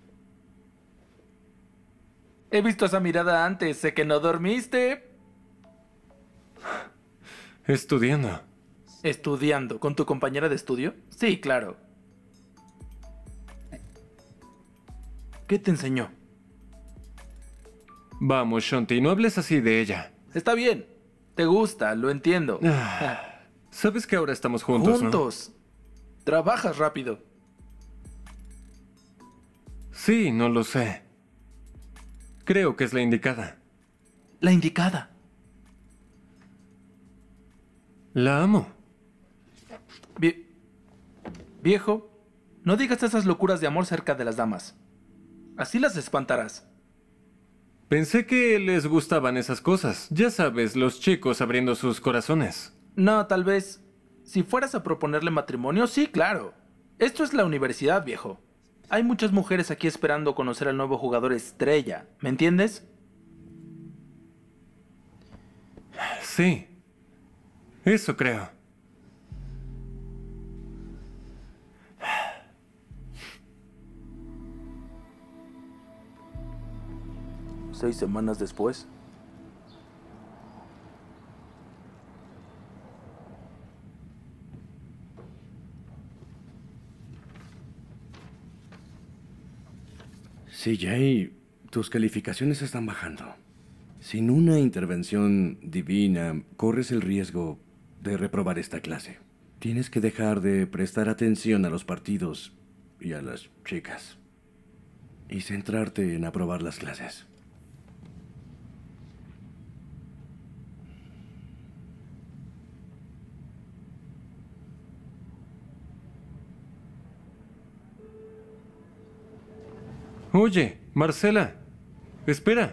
He visto esa mirada antes. Sé que no dormiste. Estudiando. ¿Estudiando? ¿Con tu compañera de estudio? Sí, claro. ¿Qué te enseñó? Vamos, Shanti, no hables así de ella. Está bien. Te gusta, lo entiendo. Sabes que ahora estamos juntos, ¿Juntos? Trabajas rápido. Sí, no lo sé. Creo que es la indicada. La indicada. La amo. Viejo, no digas esas locuras de amor cerca de las damas. Así las espantarás. Pensé que les gustaban esas cosas. Ya sabes, los chicos abriendo sus corazones. No, tal vez. Si fueras a proponerle matrimonio, sí, claro. Esto es la universidad, viejo. Hay muchas mujeres aquí esperando conocer al nuevo jugador estrella. ¿Me entiendes? Sí. Eso creo. 6 semanas después. CJ, tus calificaciones están bajando. Sin una intervención divina, corres el riesgo de reprobar esta clase. Tienes que dejar de prestar atención a los partidos y a las chicas. Y centrarte en aprobar las clases. Oye, Marcela, espera.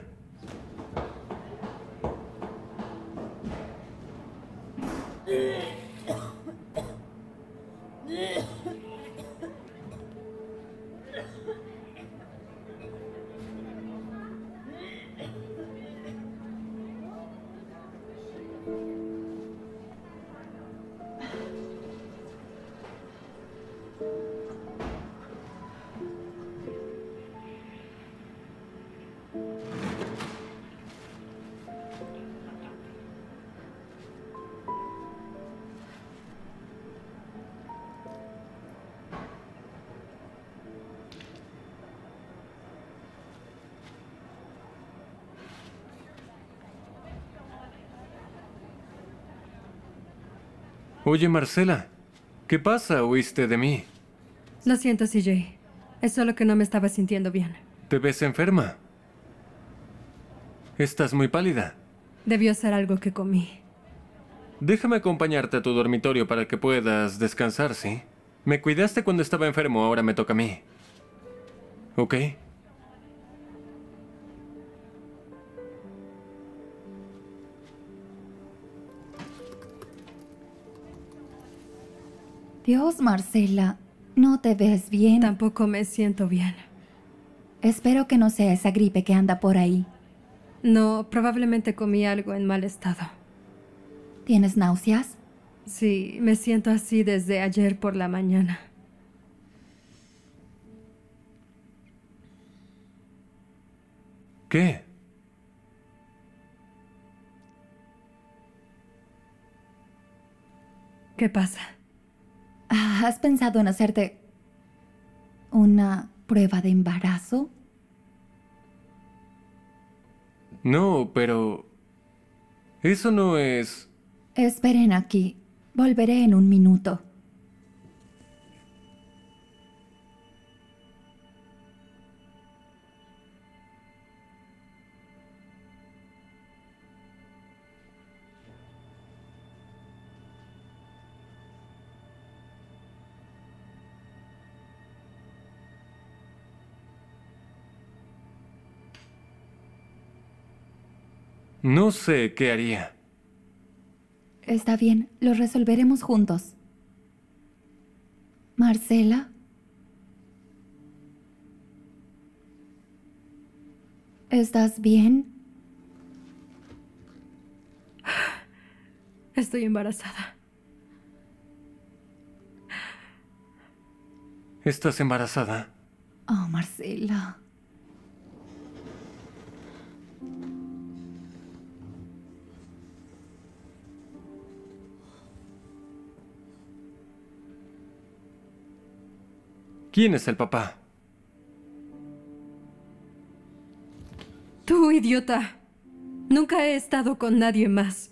Oye, Marcela, ¿qué pasa? ¿Huiste de mí? Lo siento, CJ. Es solo que no me estaba sintiendo bien. ¿Te ves enferma? Estás muy pálida. Debió ser algo que comí. Déjame acompañarte a tu dormitorio para que puedas descansar, ¿sí? Me cuidaste cuando estaba enfermo, ahora me toca a mí. ¿Ok? Dios, Marcela, no te ves bien. Tampoco me siento bien. Espero que no sea esa gripe que anda por ahí. No, probablemente comí algo en mal estado. ¿Tienes náuseas? Sí, me siento así desde ayer por la mañana. ¿Qué? ¿Qué pasa? ¿Has pensado en hacerte una prueba de embarazo? No, pero... Eso no es... Esperen aquí. Volveré en un minuto. No sé qué haría. Está bien, lo resolveremos juntos. Marcela. ¿Estás bien? Estoy embarazada. ¿Estás embarazada? Oh, Marcela. ¿Quién es el papá? Tú, idiota. Nunca he estado con nadie más.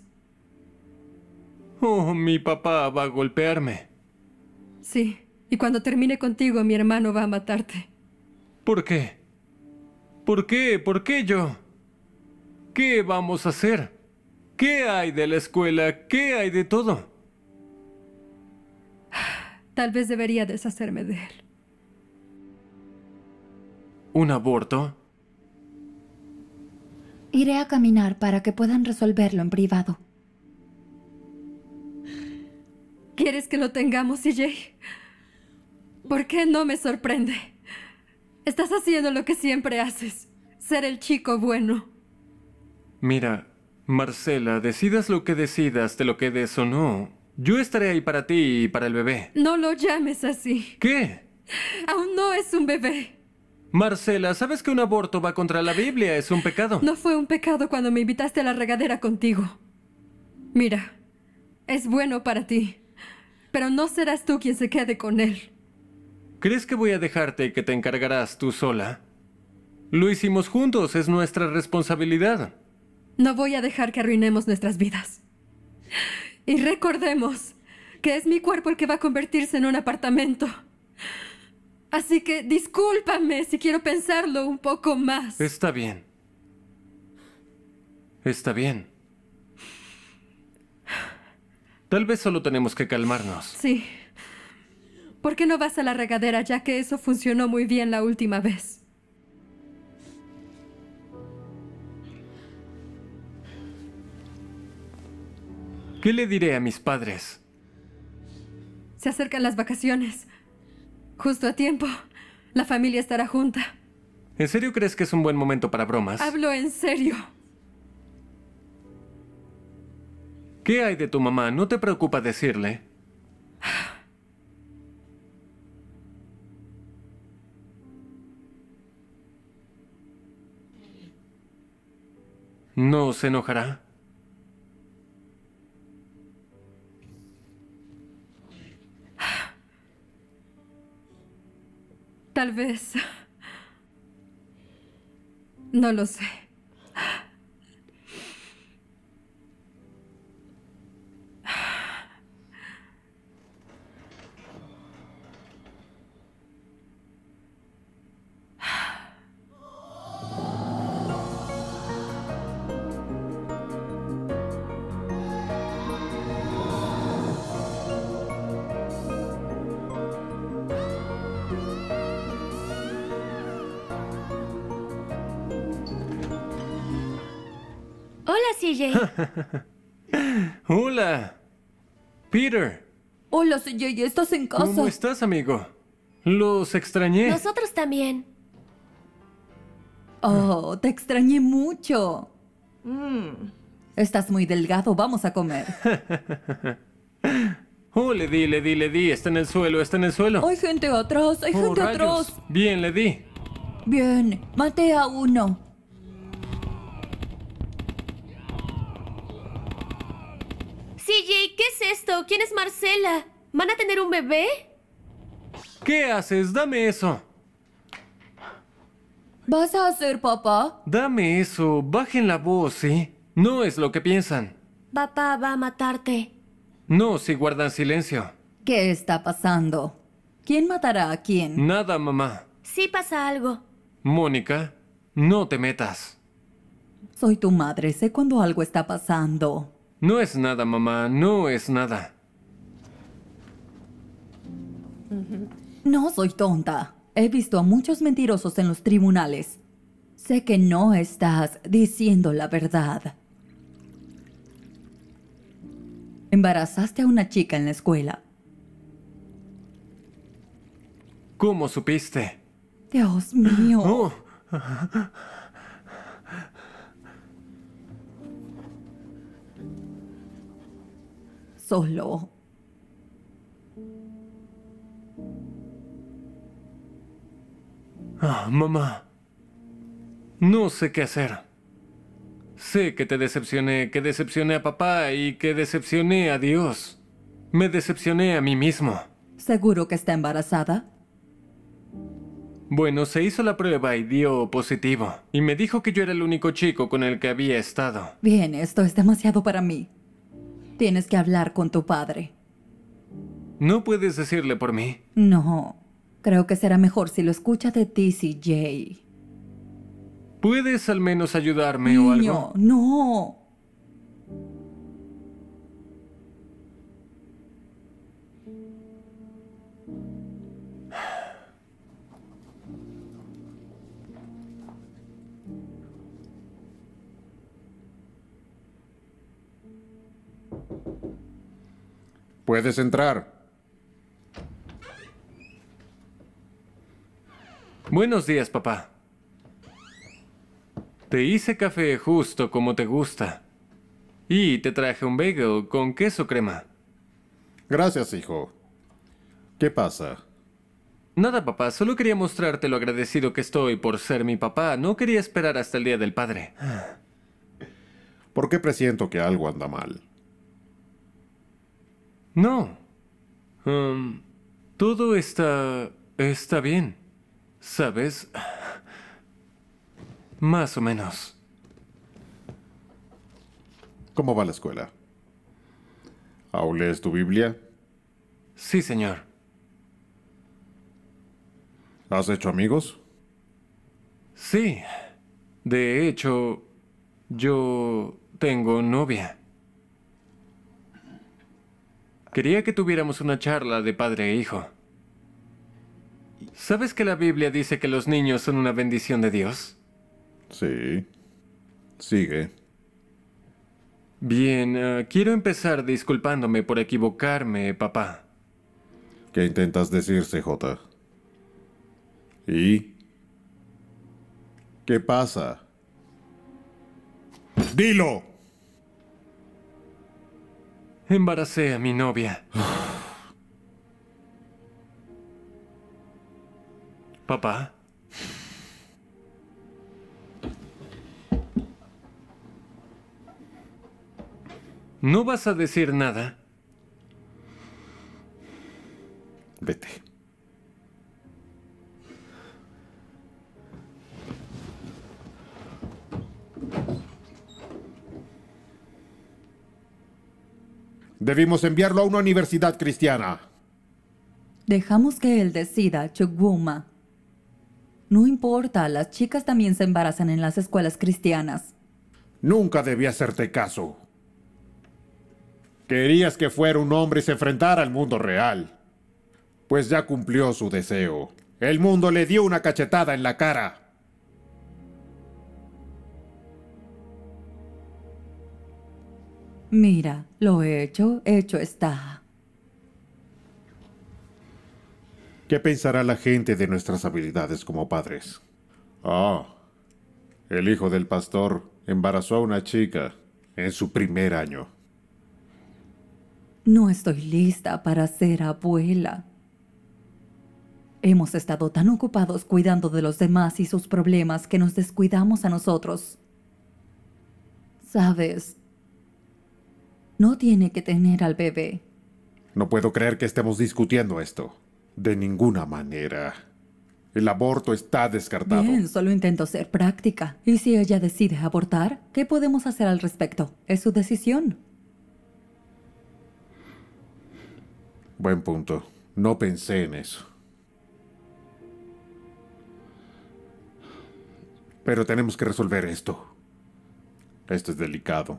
Oh, mi papá va a golpearme. Sí, y cuando termine contigo, mi hermano va a matarte. ¿Por qué? ¿Por qué? ¿Por qué yo? ¿Qué vamos a hacer? ¿Qué hay de la escuela? ¿Qué hay de todo? Tal vez debería deshacerme de él. ¿Un aborto? Iré a caminar para que puedan resolverlo en privado. ¿Quieres que lo tengamos, CJ? ¿Por qué no me sorprende? Estás haciendo lo que siempre haces. Ser el chico bueno. Mira, Marcela, decidas lo que decidas, te lo quedes o no. Yo estaré ahí para ti y para el bebé. No lo llames así. ¿Qué? Aún no es un bebé. Marcela, ¿sabes que un aborto va contra la Biblia? Es un pecado. No fue un pecado cuando me invitaste a la regadera contigo. Mira, es bueno para ti, pero no serás tú quien se quede con él. ¿Crees que voy a dejarte y que te encargarás tú sola? Lo hicimos juntos, es nuestra responsabilidad. No voy a dejar que arruinemos nuestras vidas. Y recordemos que es mi cuerpo el que va a convertirse en un apartamento. Así que discúlpame si quiero pensarlo un poco más. Está bien. Está bien. Tal vez solo tenemos que calmarnos. Sí. ¿Por qué no vas a la regadera ya que eso funcionó muy bien la última vez? ¿Qué le diré a mis padres? Se acercan las vacaciones. Justo a tiempo. La familia estará junta. ¿En serio crees que es un buen momento para bromas? Hablo en serio. ¿Qué hay de tu mamá? ¿No te preocupa decirle? ¿No se enojará? Tal vez. No lo sé. Hola, CJ. Hola. Peter. Hola, CJ, ¿estás en casa? ¿Cómo estás, amigo? Los extrañé. Nosotros también. Oh, te extrañé mucho. Estás muy delgado, vamos a comer. Oh, le di. Está en el suelo, está en el suelo. Hay gente atrás, hay Oh, gente rayos. atrás. Bien, le di. Bien, maté a uno. CJ, ¿qué es esto? ¿Quién es Marcela? ¿Van a tener un bebé? ¿Qué haces? Dame eso. ¿Vas a hacer, papá? Dame eso. Bajen la voz, ¿sí? No es lo que piensan. Papá va a matarte. No, si guardan silencio. ¿Qué está pasando? ¿Quién matará a quién? Nada, mamá. Sí pasa algo. Mónica, no te metas. Soy tu madre, sé cuando algo está pasando. No es nada, mamá. No es nada. No soy tonta. He visto a muchos mentirosos en los tribunales. Sé que no estás diciendo la verdad. Embarazaste a una chica en la escuela. ¿Cómo supiste? Dios mío. Oh, Solo. mamá. No sé qué hacer. Sé que te decepcioné, que decepcioné a papá y que decepcioné a Dios. Me decepcioné a mí mismo. ¿Seguro que está embarazada? Bueno, se hizo la prueba y dio positivo. Y me dijo que yo era el único chico con el que había estado. Bien, esto es demasiado para mí. Tienes que hablar con tu padre. ¿No puedes decirle por mí? No. Creo que será mejor si lo escucha de ti, CJ. ¿Puedes al menos ayudarme o algo? No. Puedes entrar. Buenos días, papá. Te hice café justo como te gusta. Y te traje un bagel con queso crema. Gracias, hijo. ¿Qué pasa? Nada, papá, solo quería mostrarte lo agradecido que estoy por ser mi papá. No quería esperar hasta el Día del Padre. ¿Por qué presiento que algo anda mal? No. Todo está bien. ¿Sabes? Más o menos. ¿Cómo va la escuela? ¿Aún lees tu Biblia? Sí, señor. ¿Has hecho amigos? Sí. De hecho, yo tengo novia. Quería que tuviéramos una charla de padre e hijo. ¿Sabes que la Biblia dice que los niños son una bendición de Dios? Sí. Sigue. Bien, quiero empezar disculpándome por equivocarme, papá. ¿Qué intentas decir, CJ? ¿Y? ¿Qué pasa? ¡Dilo! Embaracé a mi novia. Papá. ¿No vas a decir nada? Vete. Debimos enviarlo a una universidad cristiana. Dejamos que él decida, Chugwuma. No importa, las chicas también se embarazan en las escuelas cristianas. Nunca debí hacerte caso. Querías que fuera un hombre y se enfrentara al mundo real. Pues ya cumplió su deseo. El mundo le dio una cachetada en la cara. Mira, lo hecho está. ¿Qué pensará la gente de nuestras habilidades como padres? Ah, el hijo del pastor Embarazó a una chica en su primer año. No estoy lista para ser abuela. Hemos estado tan ocupados cuidando de los demás y sus problemas que nos descuidamos a nosotros. ¿Sabes? No tiene que tener al bebé. No puedo creer que estemos discutiendo esto. De ninguna manera. El aborto está descartado. Bien, solo intento ser práctica. ¿Y si ella decide abortar? ¿Qué podemos hacer al respecto? Es su decisión. Buen punto. No pensé en eso. Pero tenemos que resolver esto. Esto es delicado.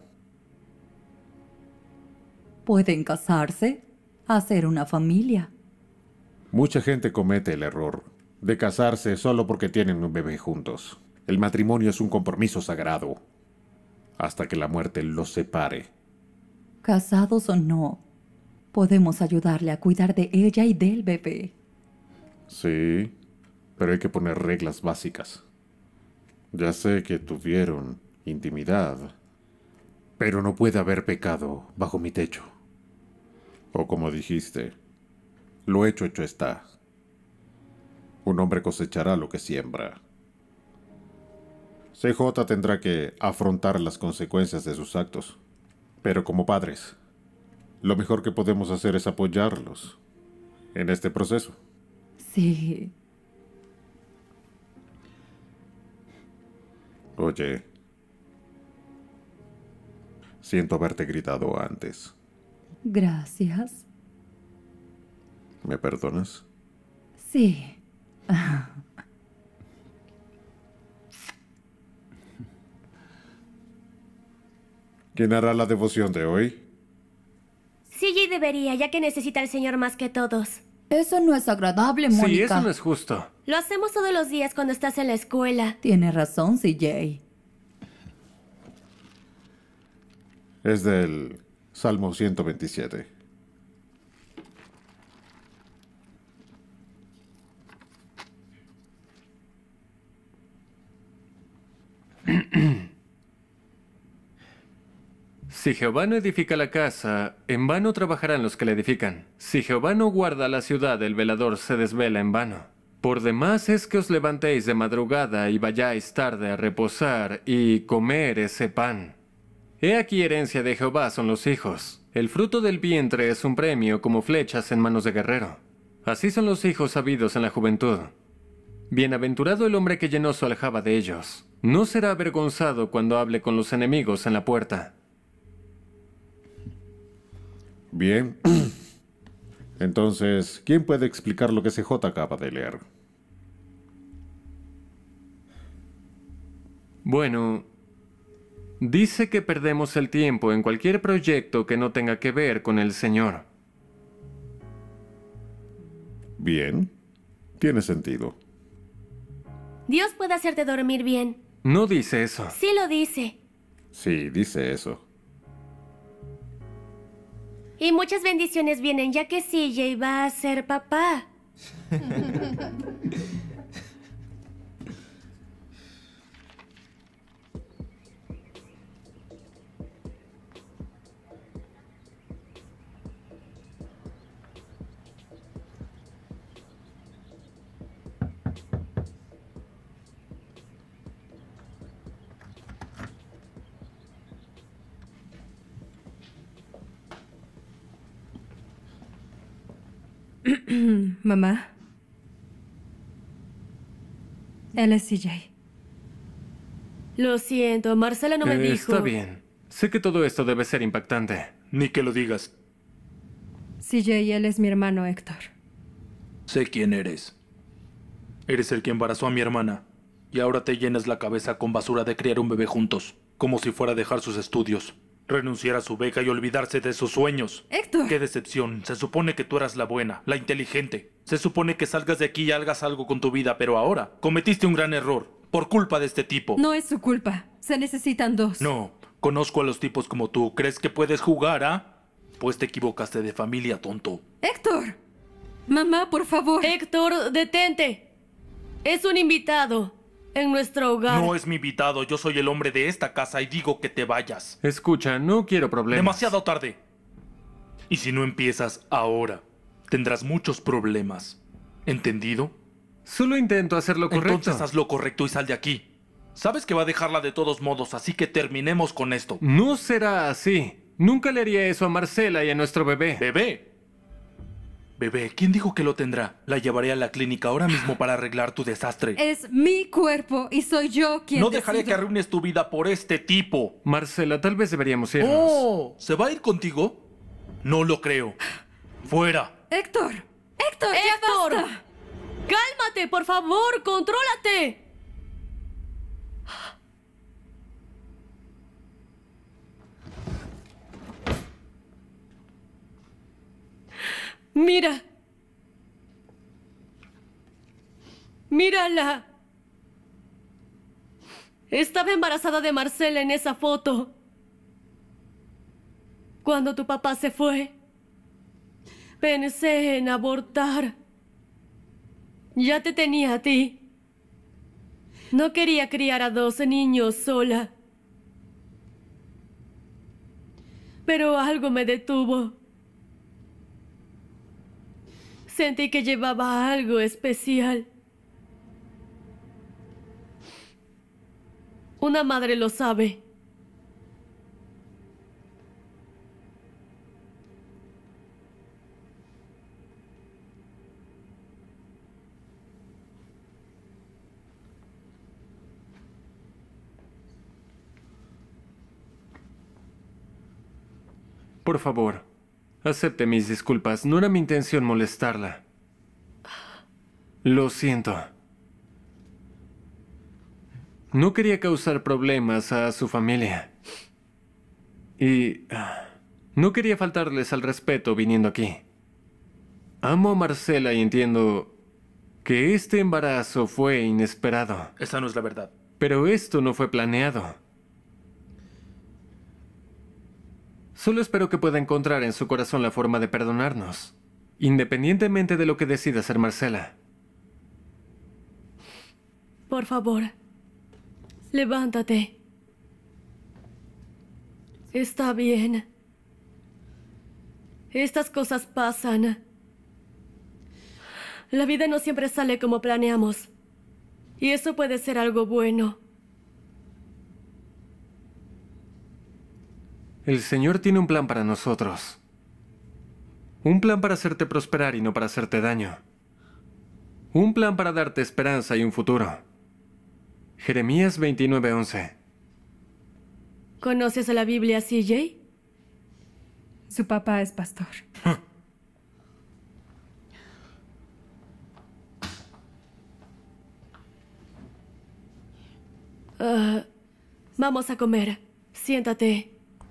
Pueden casarse, hacer una familia. Mucha gente comete el error de casarse solo porque tienen un bebé juntos. El matrimonio es un compromiso sagrado hasta que la muerte los separe. Casados o no, podemos ayudarle a cuidar de ella y del bebé. Sí, pero hay que poner reglas básicas. Ya sé que tuvieron intimidad, pero no puede haber pecado bajo mi techo. O como dijiste, lo hecho está. Un hombre cosechará lo que siembra. CJ tendrá que afrontar las consecuencias de sus actos. Pero como padres, lo mejor que podemos hacer es apoyarlos en este proceso. Sí. Oye, siento haberte gritado antes. Gracias. ¿Me perdonas? Sí. ¿Quién hará la devoción de hoy? CJ debería, ya que necesita al Señor más que todos. Eso no es agradable, Mónica. Sí, eso no es justo. Lo hacemos todos los días cuando estás en la escuela. Tiene razón, CJ. Es del Salmo 127. Si Jehová no edifica la casa, en vano trabajarán los que la edifican. Si Jehová no guarda la ciudad, el velador se desvela en vano. Por demás es que os levantéis de madrugada y vayáis tarde a reposar y comer ese pan. He aquí herencia de Jehová son los hijos. El fruto del vientre es un premio como flechas en manos de guerrero. Así son los hijos sabidos en la juventud. Bienaventurado el hombre que llenó su aljaba de ellos. No será avergonzado cuando hable con los enemigos en la puerta. Bien. Entonces, ¿quién puede explicar lo que CJ acaba de leer? Bueno, dice que perdemos el tiempo en cualquier proyecto que no tenga que ver con el Señor. Bien. Tiene sentido. Dios puede hacerte dormir bien. No dice eso. Sí lo dice. Sí, dice eso. Y muchas bendiciones vienen ya que CJ va a ser papá. Mamá. Él es CJ. Lo siento, Marcela no me dijo. Está bien. Sé que todo esto debe ser impactante. Ni que lo digas. CJ, él es mi hermano Héctor. Sé quién eres. Eres el que embarazó a mi hermana. Y ahora te llenas la cabeza con basura de criar un bebé juntos. Como si fuera a dejar sus estudios. Renunciar a su beca y olvidarse de sus sueños. Héctor. ¡Qué decepción! Se supone que tú eras la buena, la inteligente. Se supone que salgas de aquí y hagas algo con tu vida, pero ahora cometiste un gran error. Por culpa de este tipo. No es su culpa. Se necesitan dos. No, conozco a los tipos como tú. ¿Crees que puedes jugar, ah? Pues te equivocaste de familia, tonto. ¡Héctor! Mamá, por favor. Héctor, detente. Es un invitado. en nuestro hogar. No es mi invitado, yo soy el hombre de esta casa y digo que te vayas. Escucha, no quiero problemas. Demasiado tarde. Y si no empiezas ahora, tendrás muchos problemas. ¿Entendido? Solo intento hacer lo correcto. Entonces haz lo correcto y sal de aquí. Sabes que va a dejarla de todos modos, así que terminemos con esto. No será así. Nunca le haría eso a Marcela y a nuestro bebé. ¿Bebé? Bebé, ¿quién dijo que lo tendrá? La llevaré a la clínica ahora mismo para arreglar tu desastre. Es mi cuerpo y soy yo quien No dejaré decido. que arruines tu vida por este tipo. Marcela, tal vez deberíamos irnos. ¡Oh! ¿Se va a ir contigo? No lo creo. ¡Fuera! ¡Héctor! ¡Héctor! ¡Ya ¡Héctor! basta! ¡Cálmate, por favor! ¡Contrólate! Mira. Mírala. Estaba embarazada de Marcela en esa foto. Cuando tu papá se fue, pensé en abortar. Ya te tenía a ti. No quería criar a 12 niños sola. Pero algo me detuvo. Sentí que llevaba algo especial. Una madre lo sabe. Por favor, acepte mis disculpas. No era mi intención molestarla. Lo siento. No quería causar problemas a su familia. Y no quería faltarles al respeto viniendo aquí. Amo a Marcela y entiendo que este embarazo fue inesperado. Esa no es la verdad. Pero esto no fue planeado. Solo espero que pueda encontrar en su corazón la forma de perdonarnos, independientemente de lo que decida hacer Marcela. Por favor, levántate. Está bien. Estas cosas pasan. La vida no siempre sale como planeamos. Y eso puede ser algo bueno. El Señor tiene un plan para nosotros. Un plan para hacerte prosperar y no para hacerte daño. Un plan para darte esperanza y un futuro. Jeremías 29:11. ¿Conoces a la Biblia, CJ? Su papá es pastor. Vamos a comer. Siéntate.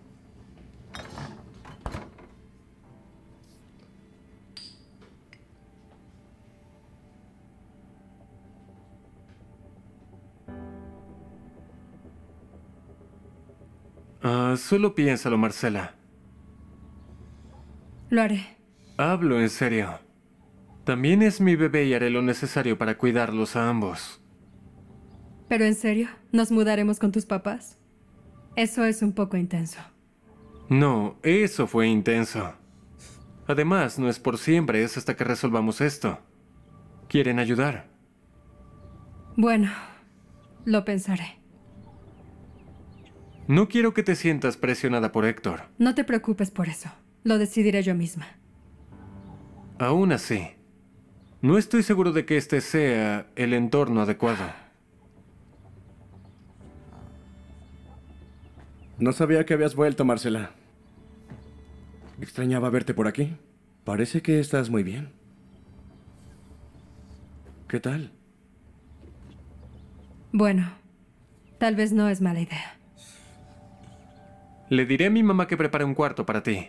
Solo piénsalo, Marcela. Lo haré. Hablo en serio. También es mi bebé y haré lo necesario para cuidarlos a ambos. ¿Pero en serio? ¿Nos mudaremos con tus papás? Eso es un poco intenso. No, eso fue intenso. Además, no es por siempre, es hasta que resolvamos esto. ¿Quieren ayudar? Bueno, lo pensaré. No quiero que te sientas presionada por Héctor. No te preocupes por eso. Lo decidiré yo misma. Aún así, no estoy seguro de que este sea el entorno adecuado. No sabía que habías vuelto, Marcela. Extrañaba verte por aquí. Parece que estás muy bien. ¿Qué tal? Bueno, tal vez no es mala idea. Le diré a mi mamá que prepare un cuarto para ti.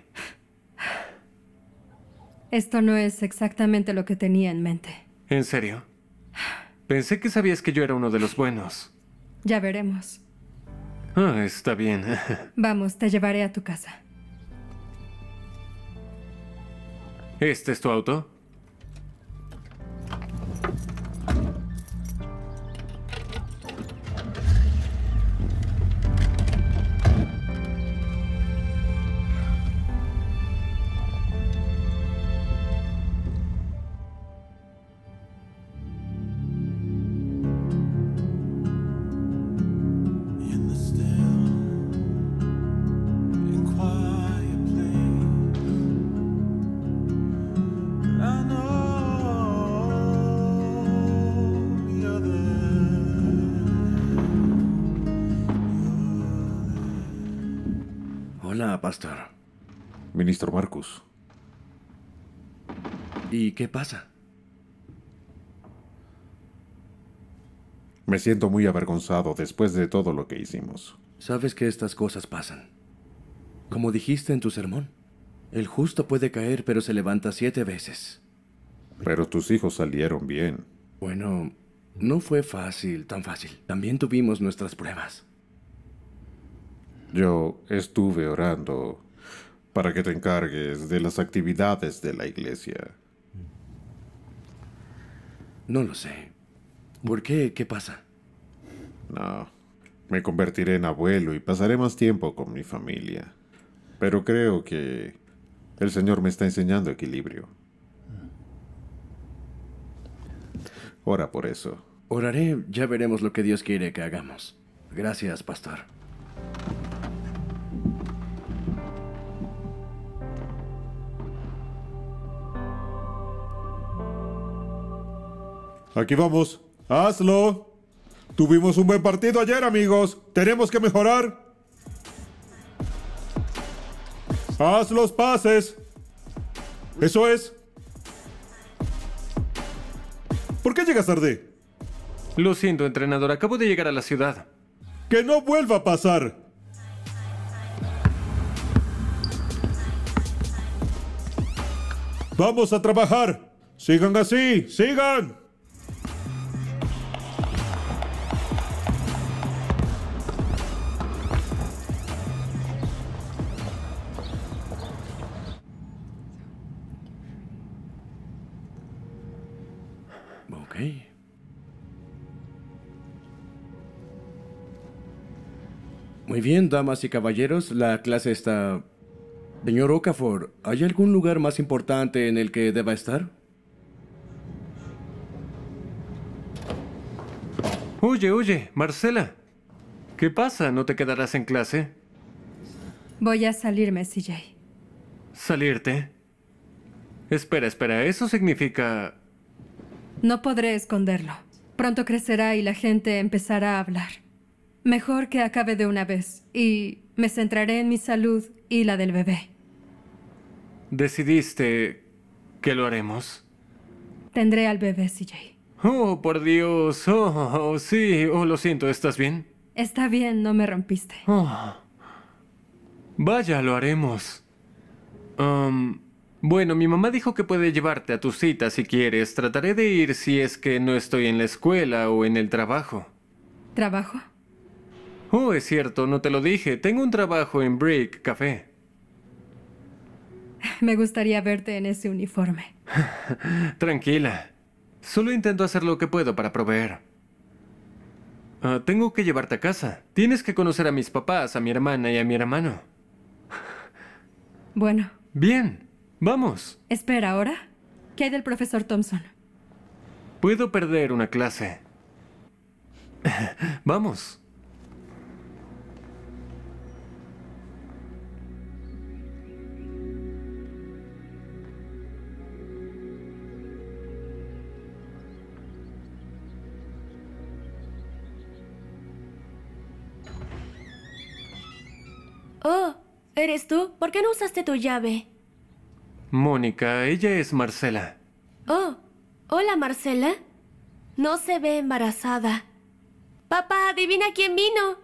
Esto no es exactamente lo que tenía en mente. ¿En serio? Pensé que sabías que yo era uno de los buenos. Ya veremos. Está bien. Vamos, te llevaré a tu casa. ¿Este es tu auto? Hola, pastor. Ministro Marcus. ¿Y qué pasa? Me siento muy avergonzado después de todo lo que hicimos. Sabes que estas cosas pasan. Como dijiste en tu sermón, el justo puede caer, pero se levanta 7 veces. Pero tus hijos salieron bien. Bueno, no fue fácil, tan fácil. También tuvimos nuestras pruebas. Yo estuve orando para que te encargues de las actividades de la iglesia. No lo sé. ¿Por qué? ¿Qué pasa? No, me convertiré en abuelo y pasaré más tiempo con mi familia. Pero creo que el Señor me está enseñando equilibrio. Ora por eso. Oraré, ya veremos lo que Dios quiere que hagamos. Gracias, pastor. Aquí vamos. ¡Hazlo! Tuvimos un buen partido ayer, amigos. Tenemos que mejorar. ¡Haz los pases! Eso es. ¿Por qué llegas tarde? Lo siento, entrenador. Acabo de llegar a la ciudad. ¡Que no vuelva a pasar! ¡Vamos a trabajar! ¡Sigan así! ¡Sigan! Ok. Muy bien, damas y caballeros, la clase está... Señor Okafor, ¿hay algún lugar más importante en el que deba estar? Oye, Marcela. ¿Qué pasa? ¿No te quedarás en clase? Voy a salirme, CJ. ¿Salirte? Espera. Eso significa... No podré esconderlo. Pronto crecerá y la gente empezará a hablar. Mejor que acabe de una vez y me centraré en mi salud y la del bebé. ¿Decidiste que lo haremos? Tendré al bebé, CJ. Oh, por Dios. Sí. Oh, lo siento. ¿Estás bien? Está bien, no me rompiste. Oh. Vaya, lo haremos. Bueno, mi mamá dijo que puede llevarte a tu cita si quieres. Trataré de ir si es que no estoy en la escuela o en el trabajo. ¿Trabajo? Oh, es cierto, no te lo dije. Tengo un trabajo en Brick Café. Me gustaría verte en ese uniforme. Tranquila. Solo intento hacer lo que puedo para proveer. Tengo que llevarte a casa. Tienes que conocer a mis papás, a mi hermana y a mi hermano. Bueno. Bien, vamos. Espera, ¿ahora? ¿Qué hay del profesor Thompson? Puedo perder una clase. Vamos. Oh, ¿eres tú? ¿Por qué no usaste tu llave? Mónica, ella es Marcela. Oh, hola Marcela. No se ve embarazada. Papá, adivina quién vino.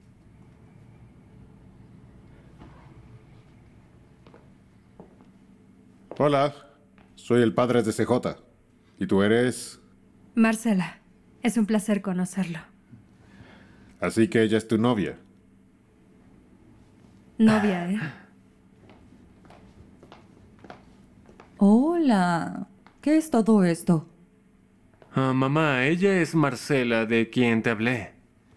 Hola, soy el padre de CJ. ¿Y tú eres? Marcela, es un placer conocerlo. Así que ella es tu novia. Novia, ¿eh? Hola. ¿Qué es todo esto? Mamá, ella es Marcela, de quien te hablé.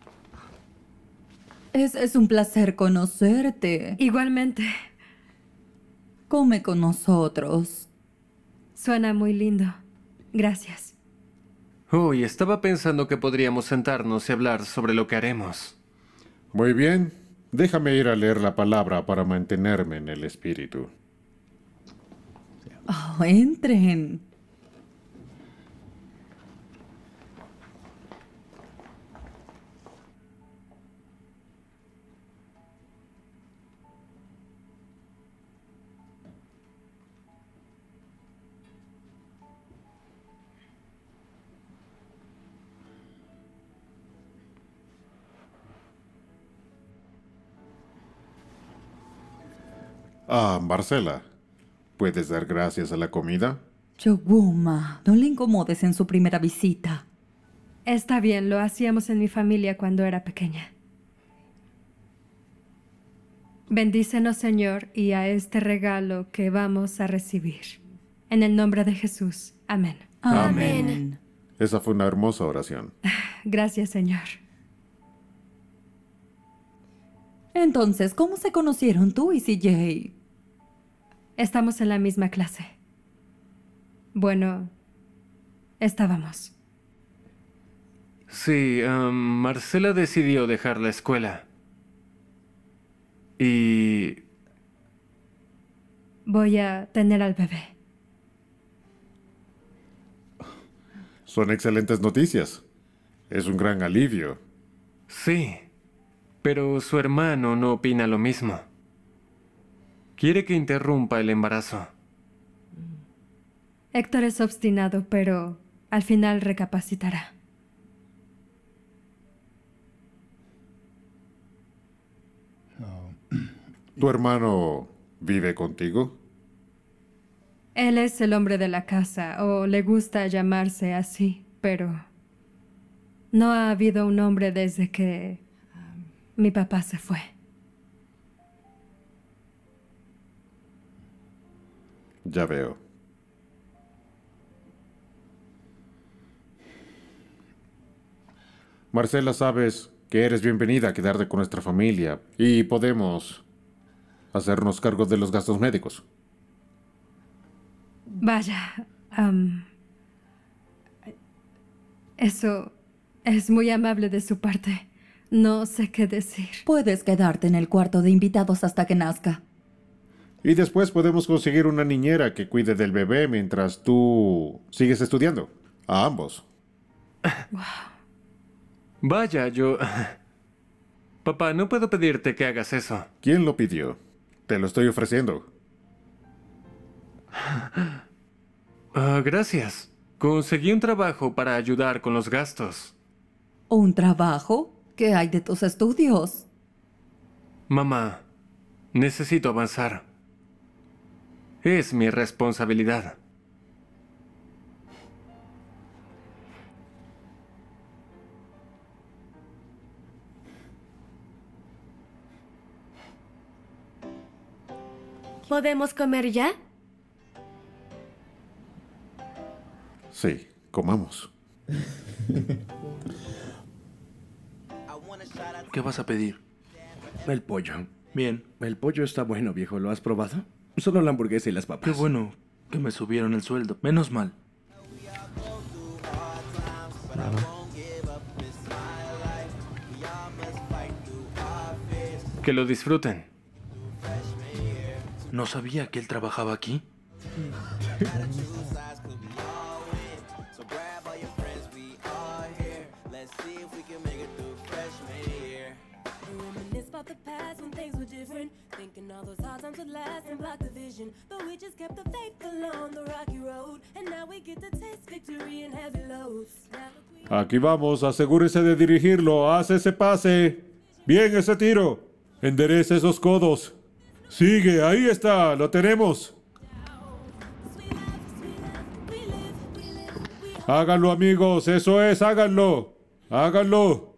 Es un placer conocerte. Igualmente. Come con nosotros. Suena muy lindo. Gracias. Uy, estaba pensando que podríamos sentarnos y hablar sobre lo que haremos. Muy bien. Déjame ir a leer la palabra para mantenerme en el espíritu. Oh, entren. Ah, Marcela, ¿puedes dar gracias a la comida? Choguma, no le incomodes en su primera visita. Está bien, lo hacíamos en mi familia cuando era pequeña. Bendícenos, Señor, y a este regalo que vamos a recibir. En el nombre de Jesús. Amén. Amén. Esa fue una hermosa oración. Gracias, Señor. Entonces, ¿cómo se conocieron tú y CJ? Estamos en la misma clase. Bueno, estábamos. Sí, Marcela decidió dejar la escuela. Y... Voy a tener al bebé. Son excelentes noticias. Es un gran alivio. sí, pero su hermano no opina lo mismo. Quiere que interrumpa el embarazo. Héctor es obstinado, pero al final recapacitará. ¿Tu hermano vive contigo? Él es el hombre de la casa, o le gusta llamarse así, pero no ha habido un hombre desde que mi papá se fue. Ya veo. Marcela, sabes que eres bienvenida a quedarte con nuestra familia y podemos hacernos cargo de los gastos médicos. Vaya, eso es muy amable de su parte. No sé qué decir. Puedes quedarte en el cuarto de invitados hasta que nazca. Y después podemos conseguir una niñera que cuide del bebé mientras tú sigues estudiando. A ambos. Vaya, yo... Papá, no puedo pedirte que hagas eso. ¿Quién lo pidió? Te lo estoy ofreciendo. Gracias. Conseguí un trabajo para ayudar con los gastos. ¿Un trabajo? ¿Qué hay de tus estudios? Mamá, necesito avanzar. Es mi responsabilidad. ¿Podemos comer ya? Sí, comamos. ¿Qué vas a pedir? El pollo. Bien. El pollo está bueno, viejo. ¿Lo has probado? Solo la hamburguesa y las papas. Qué bueno que me subieron el sueldo. Menos mal. Que lo disfruten. No sabía que él trabajaba aquí. Reminisce about the past when things were different. Thinking all those hard times would last and block the vision. But we just kept the faith along the rocky road. And now we get to taste victory in heavy loads. Aquí vamos, asegúrese de dirigirlo. Haz ese pase. Bien ese tiro. Enderece esos codos. Sigue, ahí está, lo tenemos. Háganlo, amigos, eso es, háganlo. Háganlo.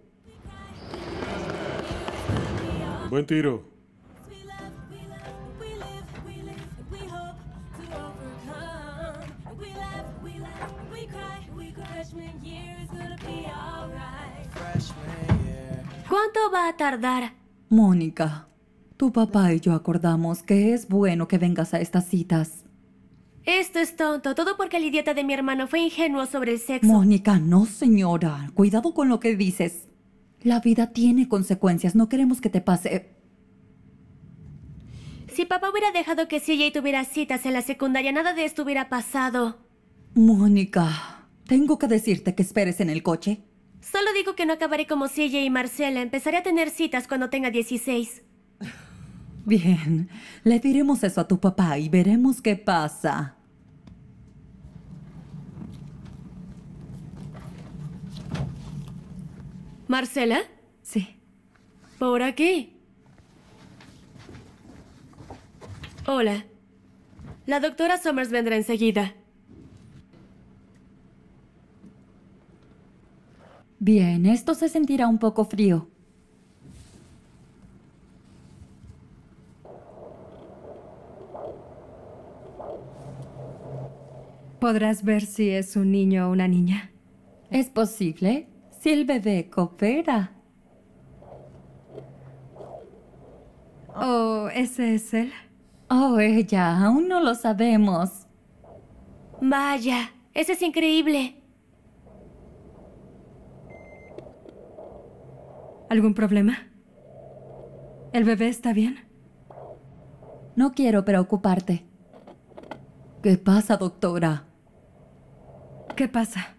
Buen tiro. ¿Cuánto va a tardar? Mónica, tu papá y yo acordamos que es bueno que vengas a estas citas. Esto es tonto, todo porque el idiota de mi hermano fue ingenuo sobre el sexo. Mónica, no, señora. Cuidado con lo que dices. La vida tiene consecuencias. No queremos que te pase. Si papá hubiera dejado que CJ tuviera citas en la secundaria, nada de esto hubiera pasado. Mónica, tengo que decirte que esperes en el coche. Solo digo que no acabaré como CJ y Marcela. Empezaré a tener citas cuando tenga 16. Bien, le diremos eso a tu papá y veremos qué pasa. ¿Marcela? Sí. ¿Por aquí? Hola. La doctora Summers vendrá enseguida. Bien, esto se sentirá un poco frío. ¿Podrás ver si es un niño o una niña? ¿Es posible? Si el bebé coopera. ¿O ese es él? Oh, ella, aún no lo sabemos. Vaya, ese es increíble. ¿Algún problema? ¿El bebé está bien? No quiero preocuparte. ¿Qué pasa, doctora? ¿Qué pasa?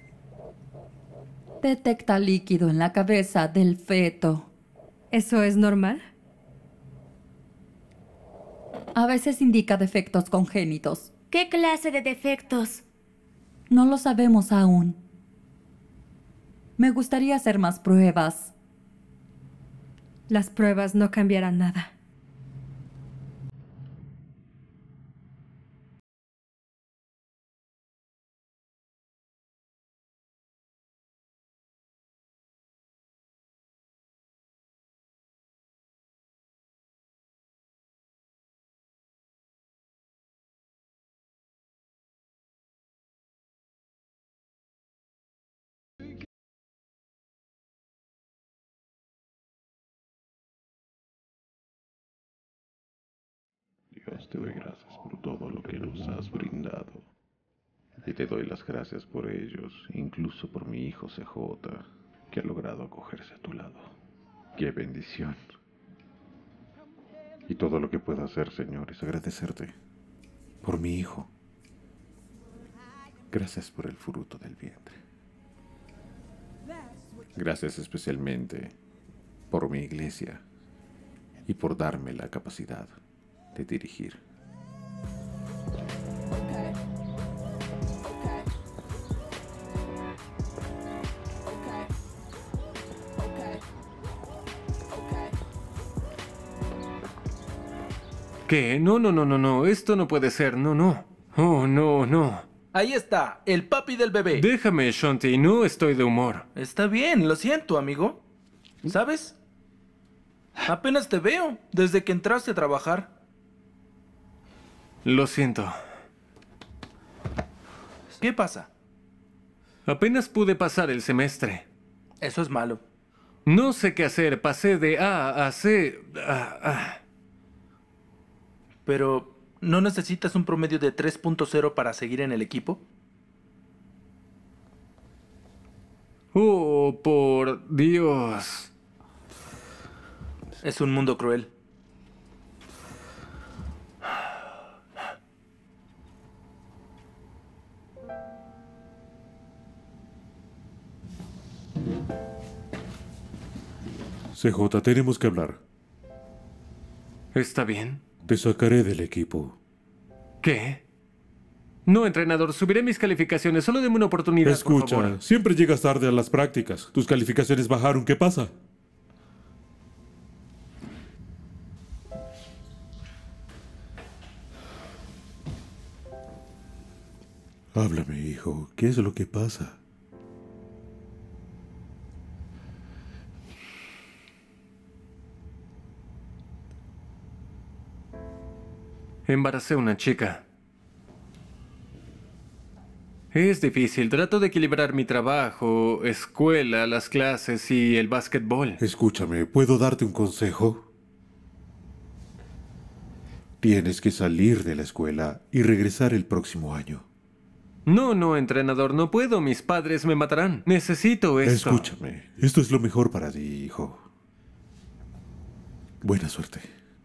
Detecta líquido en la cabeza del feto. ¿Eso es normal? A veces indica defectos congénitos. ¿Qué clase de defectos? No lo sabemos aún. Me gustaría hacer más pruebas. Las pruebas no cambiarán nada. Dios, te doy gracias por todo lo que nos has brindado. Y te doy las gracias por ellos, incluso por mi hijo CJ, que ha logrado acogerse a tu lado. ¡Qué bendición! Y todo lo que puedo hacer, Señor, es agradecerte por mi hijo. Gracias por el fruto del vientre. Gracias especialmente por mi iglesia y por darme la capacidad de dirigir. ¿Qué? No, no, no, no, no. Esto no puede ser. No, no. Oh, no, no. Ahí está, el papi del bebé. Déjame, Shanti. No estoy de humor. Está bien, lo siento, amigo. ¿Sabes? Apenas te veo desde que entraste a trabajar. Lo siento. ¿Qué pasa? Apenas pude pasar el semestre. Eso es malo. No sé qué hacer. Pasé de A a C a... Pero, ¿no necesitas un promedio de 3.0 para seguir en el equipo? Oh, por Dios. Es un mundo cruel. CJ, tenemos que hablar. ¿Está bien? Te sacaré del equipo. ¿Qué? No, entrenador, subiré mis calificaciones. Solo deme una oportunidad, por Escucha, favor. siempre llegas tarde a las prácticas. Tus calificaciones bajaron. ¿Qué pasa? Háblame, hijo. ¿Qué es lo que pasa? Embaracé a una chica. Es difícil. Trato de equilibrar mi trabajo, escuela, las clases y el básquetbol. Escúchame, ¿puedo darte un consejo? Tienes que salir de la escuela y regresar el próximo año. No, no, entrenador, no puedo. Mis padres me matarán. Necesito esto. Escúchame, esto es lo mejor para ti, hijo. Buena suerte.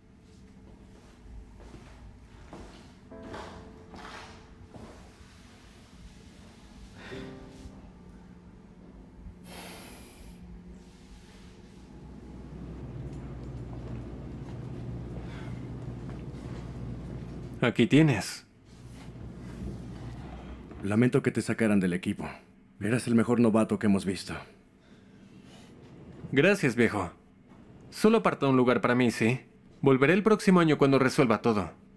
Aquí tienes. Lamento que te sacaran del equipo. Eras el mejor novato que hemos visto. Gracias, viejo. Solo aparta un lugar para mí, ¿sí? Volveré el próximo año cuando resuelva todo.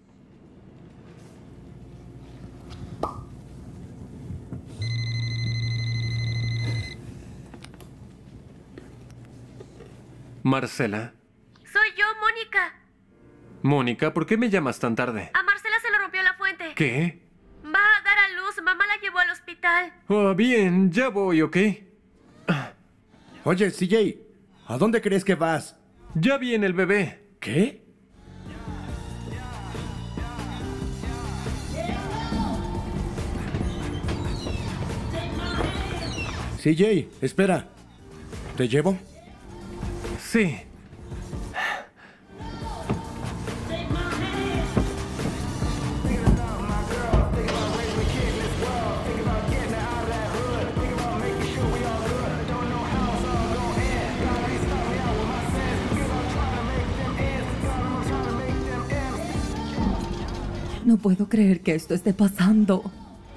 Marcela. Soy yo, Mónica. Mónica, ¿por qué me llamas tan tarde? A Marcela se le rompió la fuente. ¿Qué? Va a dar a luz. Mamá la llevó al hospital. Oh, bien, ya voy, ¿ok? Oye, CJ, ¿a dónde crees que vas? Ya viene el bebé. ¿Qué? CJ, espera. ¿Te llevo? Sí. No puedo creer que esto esté pasando.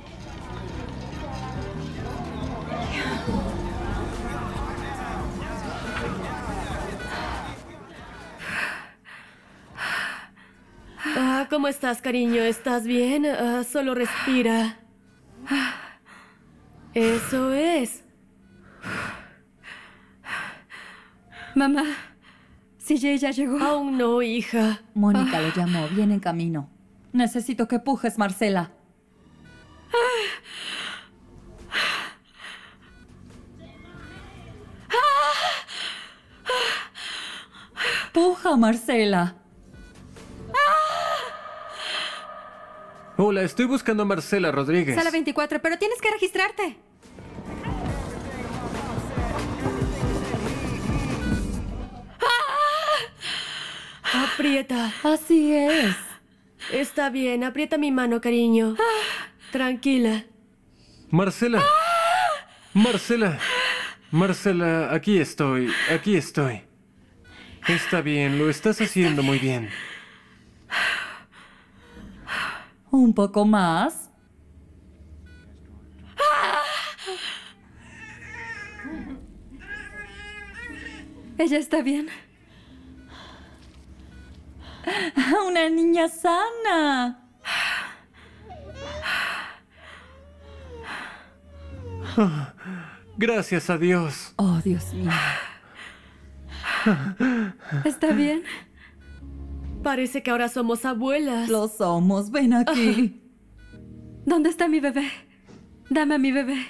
¿Cómo estás, cariño? ¿Estás bien? Solo respira. Eso es. Mamá, CJ ya llegó. Aún no, hija. Mónica lo llamó. Viene en camino. Necesito que pujes, Marcela. Puja, Marcela. Hola, estoy buscando a Marcela Rodríguez. Sala 24, pero tienes que registrarte. Aprieta. Así es. Está bien, aprieta mi mano, cariño. Tranquila. Marcela. Marcela. Marcela, aquí estoy. Aquí estoy. Está bien, lo estás haciendo muy bien. Un poco más. Ella está bien. Una niña sana. Gracias a Dios. Oh, Dios mío. ¿Está bien? Parece que ahora somos abuelas. Lo somos. Ven aquí. ¿Dónde está mi bebé? Dame a mi bebé.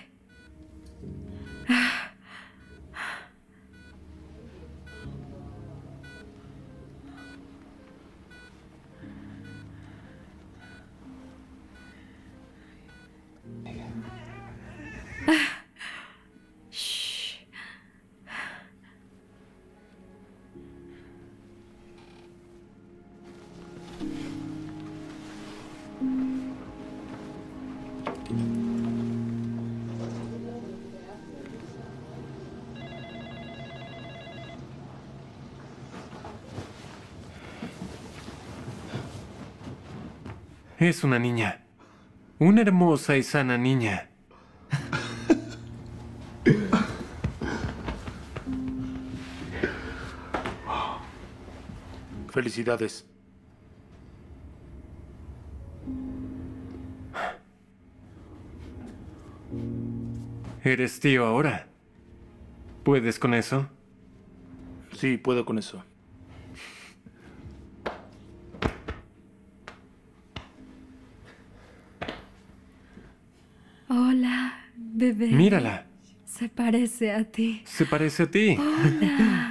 Es una niña. Una hermosa y sana niña. Felicidades. Eres tío ahora. ¿Puedes con eso? Sí, puedo con eso. Hola, bebé. Mírala. Se parece a ti. Se parece a ti. Hola.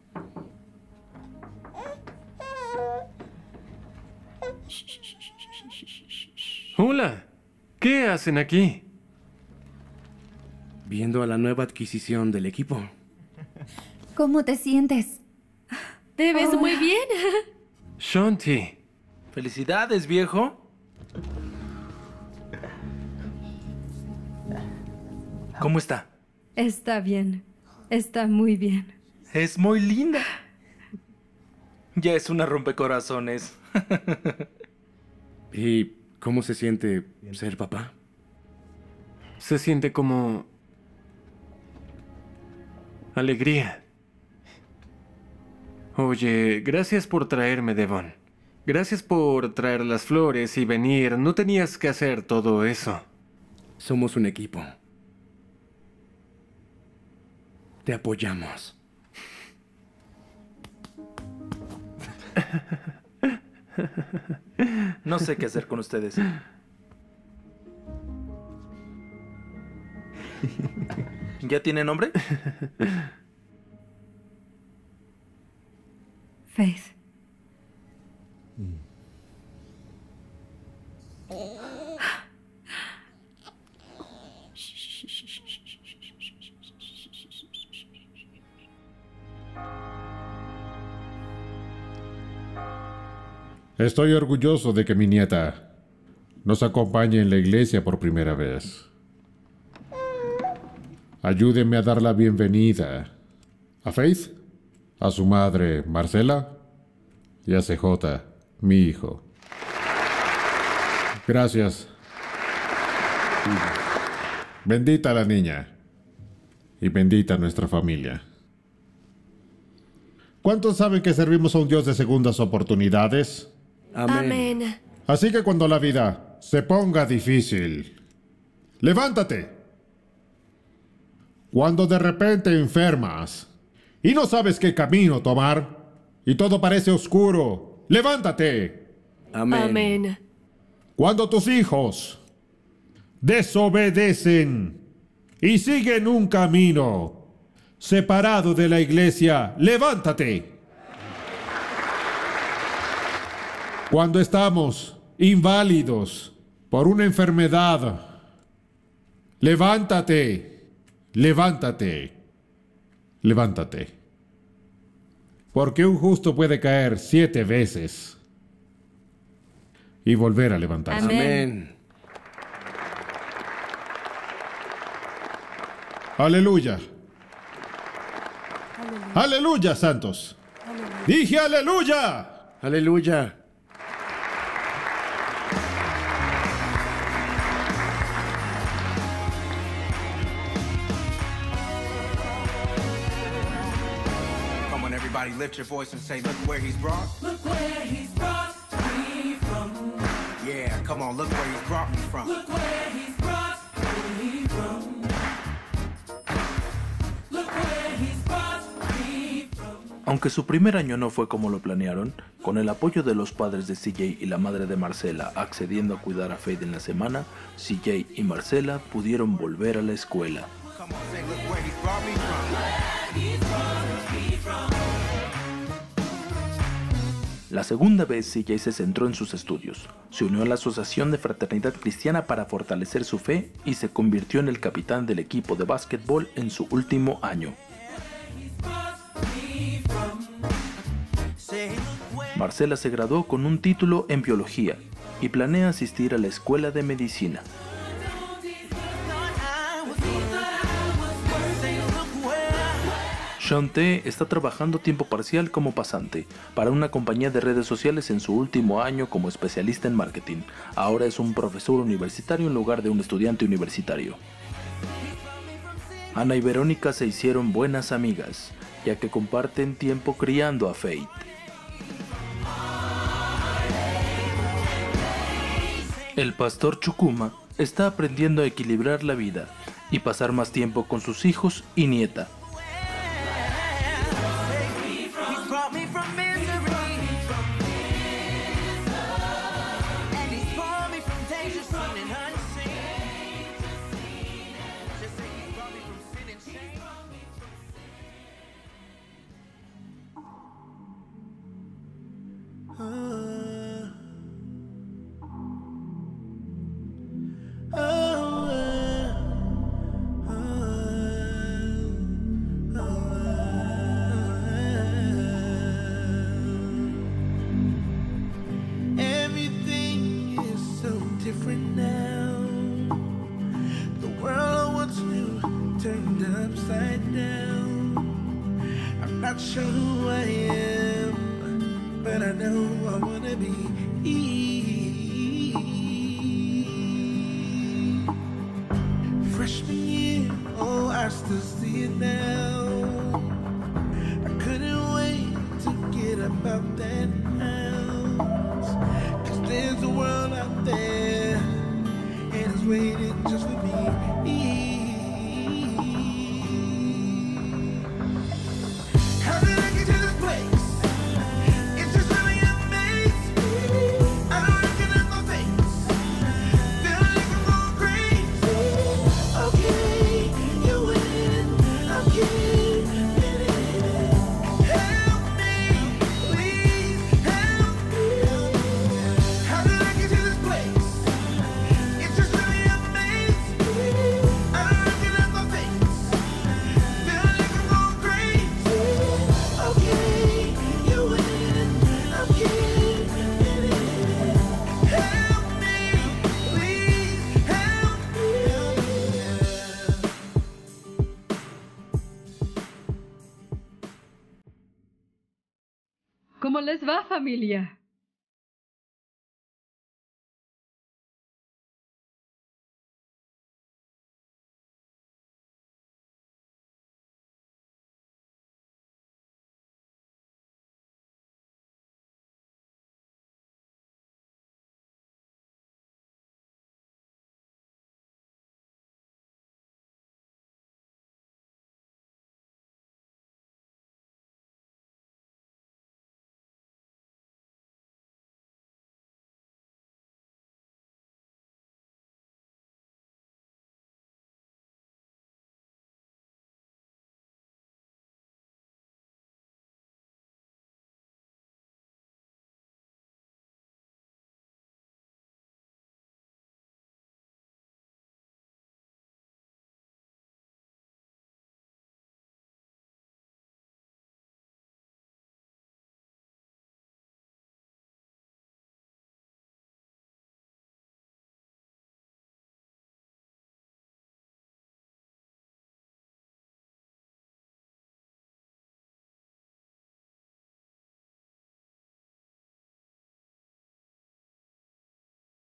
Hola. ¿Qué hacen aquí? Viendo a la nueva adquisición del equipo. ¿Cómo te sientes? Te ves muy bien. Shanti. Felicidades, viejo. ¿Cómo está? Está bien. Está muy bien. Es muy linda. Ya es una rompecorazones. ¿Y cómo se siente ser papá? Se siente como... alegría. Oye, gracias por traerme, Devon. Gracias por traer las flores y venir. No tenías que hacer todo eso. Somos un equipo. Te apoyamos. No sé qué hacer con ustedes. ¿Ya tiene nombre? Faith. Estoy orgulloso de que mi nieta nos acompañe en la iglesia por primera vez. Ayúdenme a dar la bienvenida a Faith, a su madre Marcela y a CJ, mi hijo. Gracias. Bendita la niña y bendita nuestra familia. ¿Cuántos saben que servimos a un Dios de segundas oportunidades? Amén. Así que cuando la vida se ponga difícil, levántate. Cuando de repente enfermas y no sabes qué camino tomar y todo parece oscuro, levántate. Amén. Cuando tus hijos desobedecen y siguen un camino separado de la iglesia, levántate. Cuando estamos inválidos por una enfermedad, levántate, levántate, levántate. Porque un justo puede caer 7 veces y volver a levantarse. Amén. Aleluya. Aleluya, santos. Dije aleluya. Aleluya. Come on, everybody, lift your voice and say, look where he's brought. Look where he's brought me from. Yeah, come on, look where he's brought me from. Look where he's brought me from. Look where he's brought me from. Aunque su primer año no fue como lo planearon, con el apoyo de los padres de CJ y la madre de Marcela accediendo a cuidar a Faith en la semana, CJ y Marcela pudieron volver a la escuela. Come on, say, look where he's brought me from. La segunda vez CJ se centró en sus estudios, se unió a la Asociación de Fraternidad Cristiana para fortalecer su fe y se convirtió en el capitán del equipo de básquetbol en su último año. Marcela se graduó con un título en biología y planea asistir a la escuela de medicina. Shantae está trabajando tiempo parcial como pasante para una compañía de redes sociales en su último año como especialista en marketing. Ahora es un profesor universitario en lugar de un estudiante universitario. Ana y Verónica se hicieron buenas amigas, ya que comparten tiempo criando a Faith. El pastor Chukuma está aprendiendo a equilibrar la vida y pasar más tiempo con sus hijos y nieta. Everything is so different now. The world I once knew turned upside down. I'm not sure who I am, but I know I wanna be. Freshman year, oh, I still see it now. I couldn't wait to get up out that house, 'cause there's a world out there, and it's waiting just for me. How did I get to this place? It's just ¿Cómo les va, familia?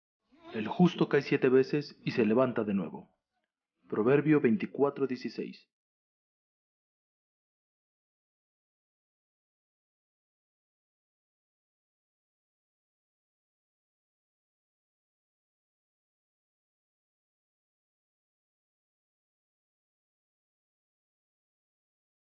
El justo cae 7 veces y se levanta de nuevo. Proverbio 24:16.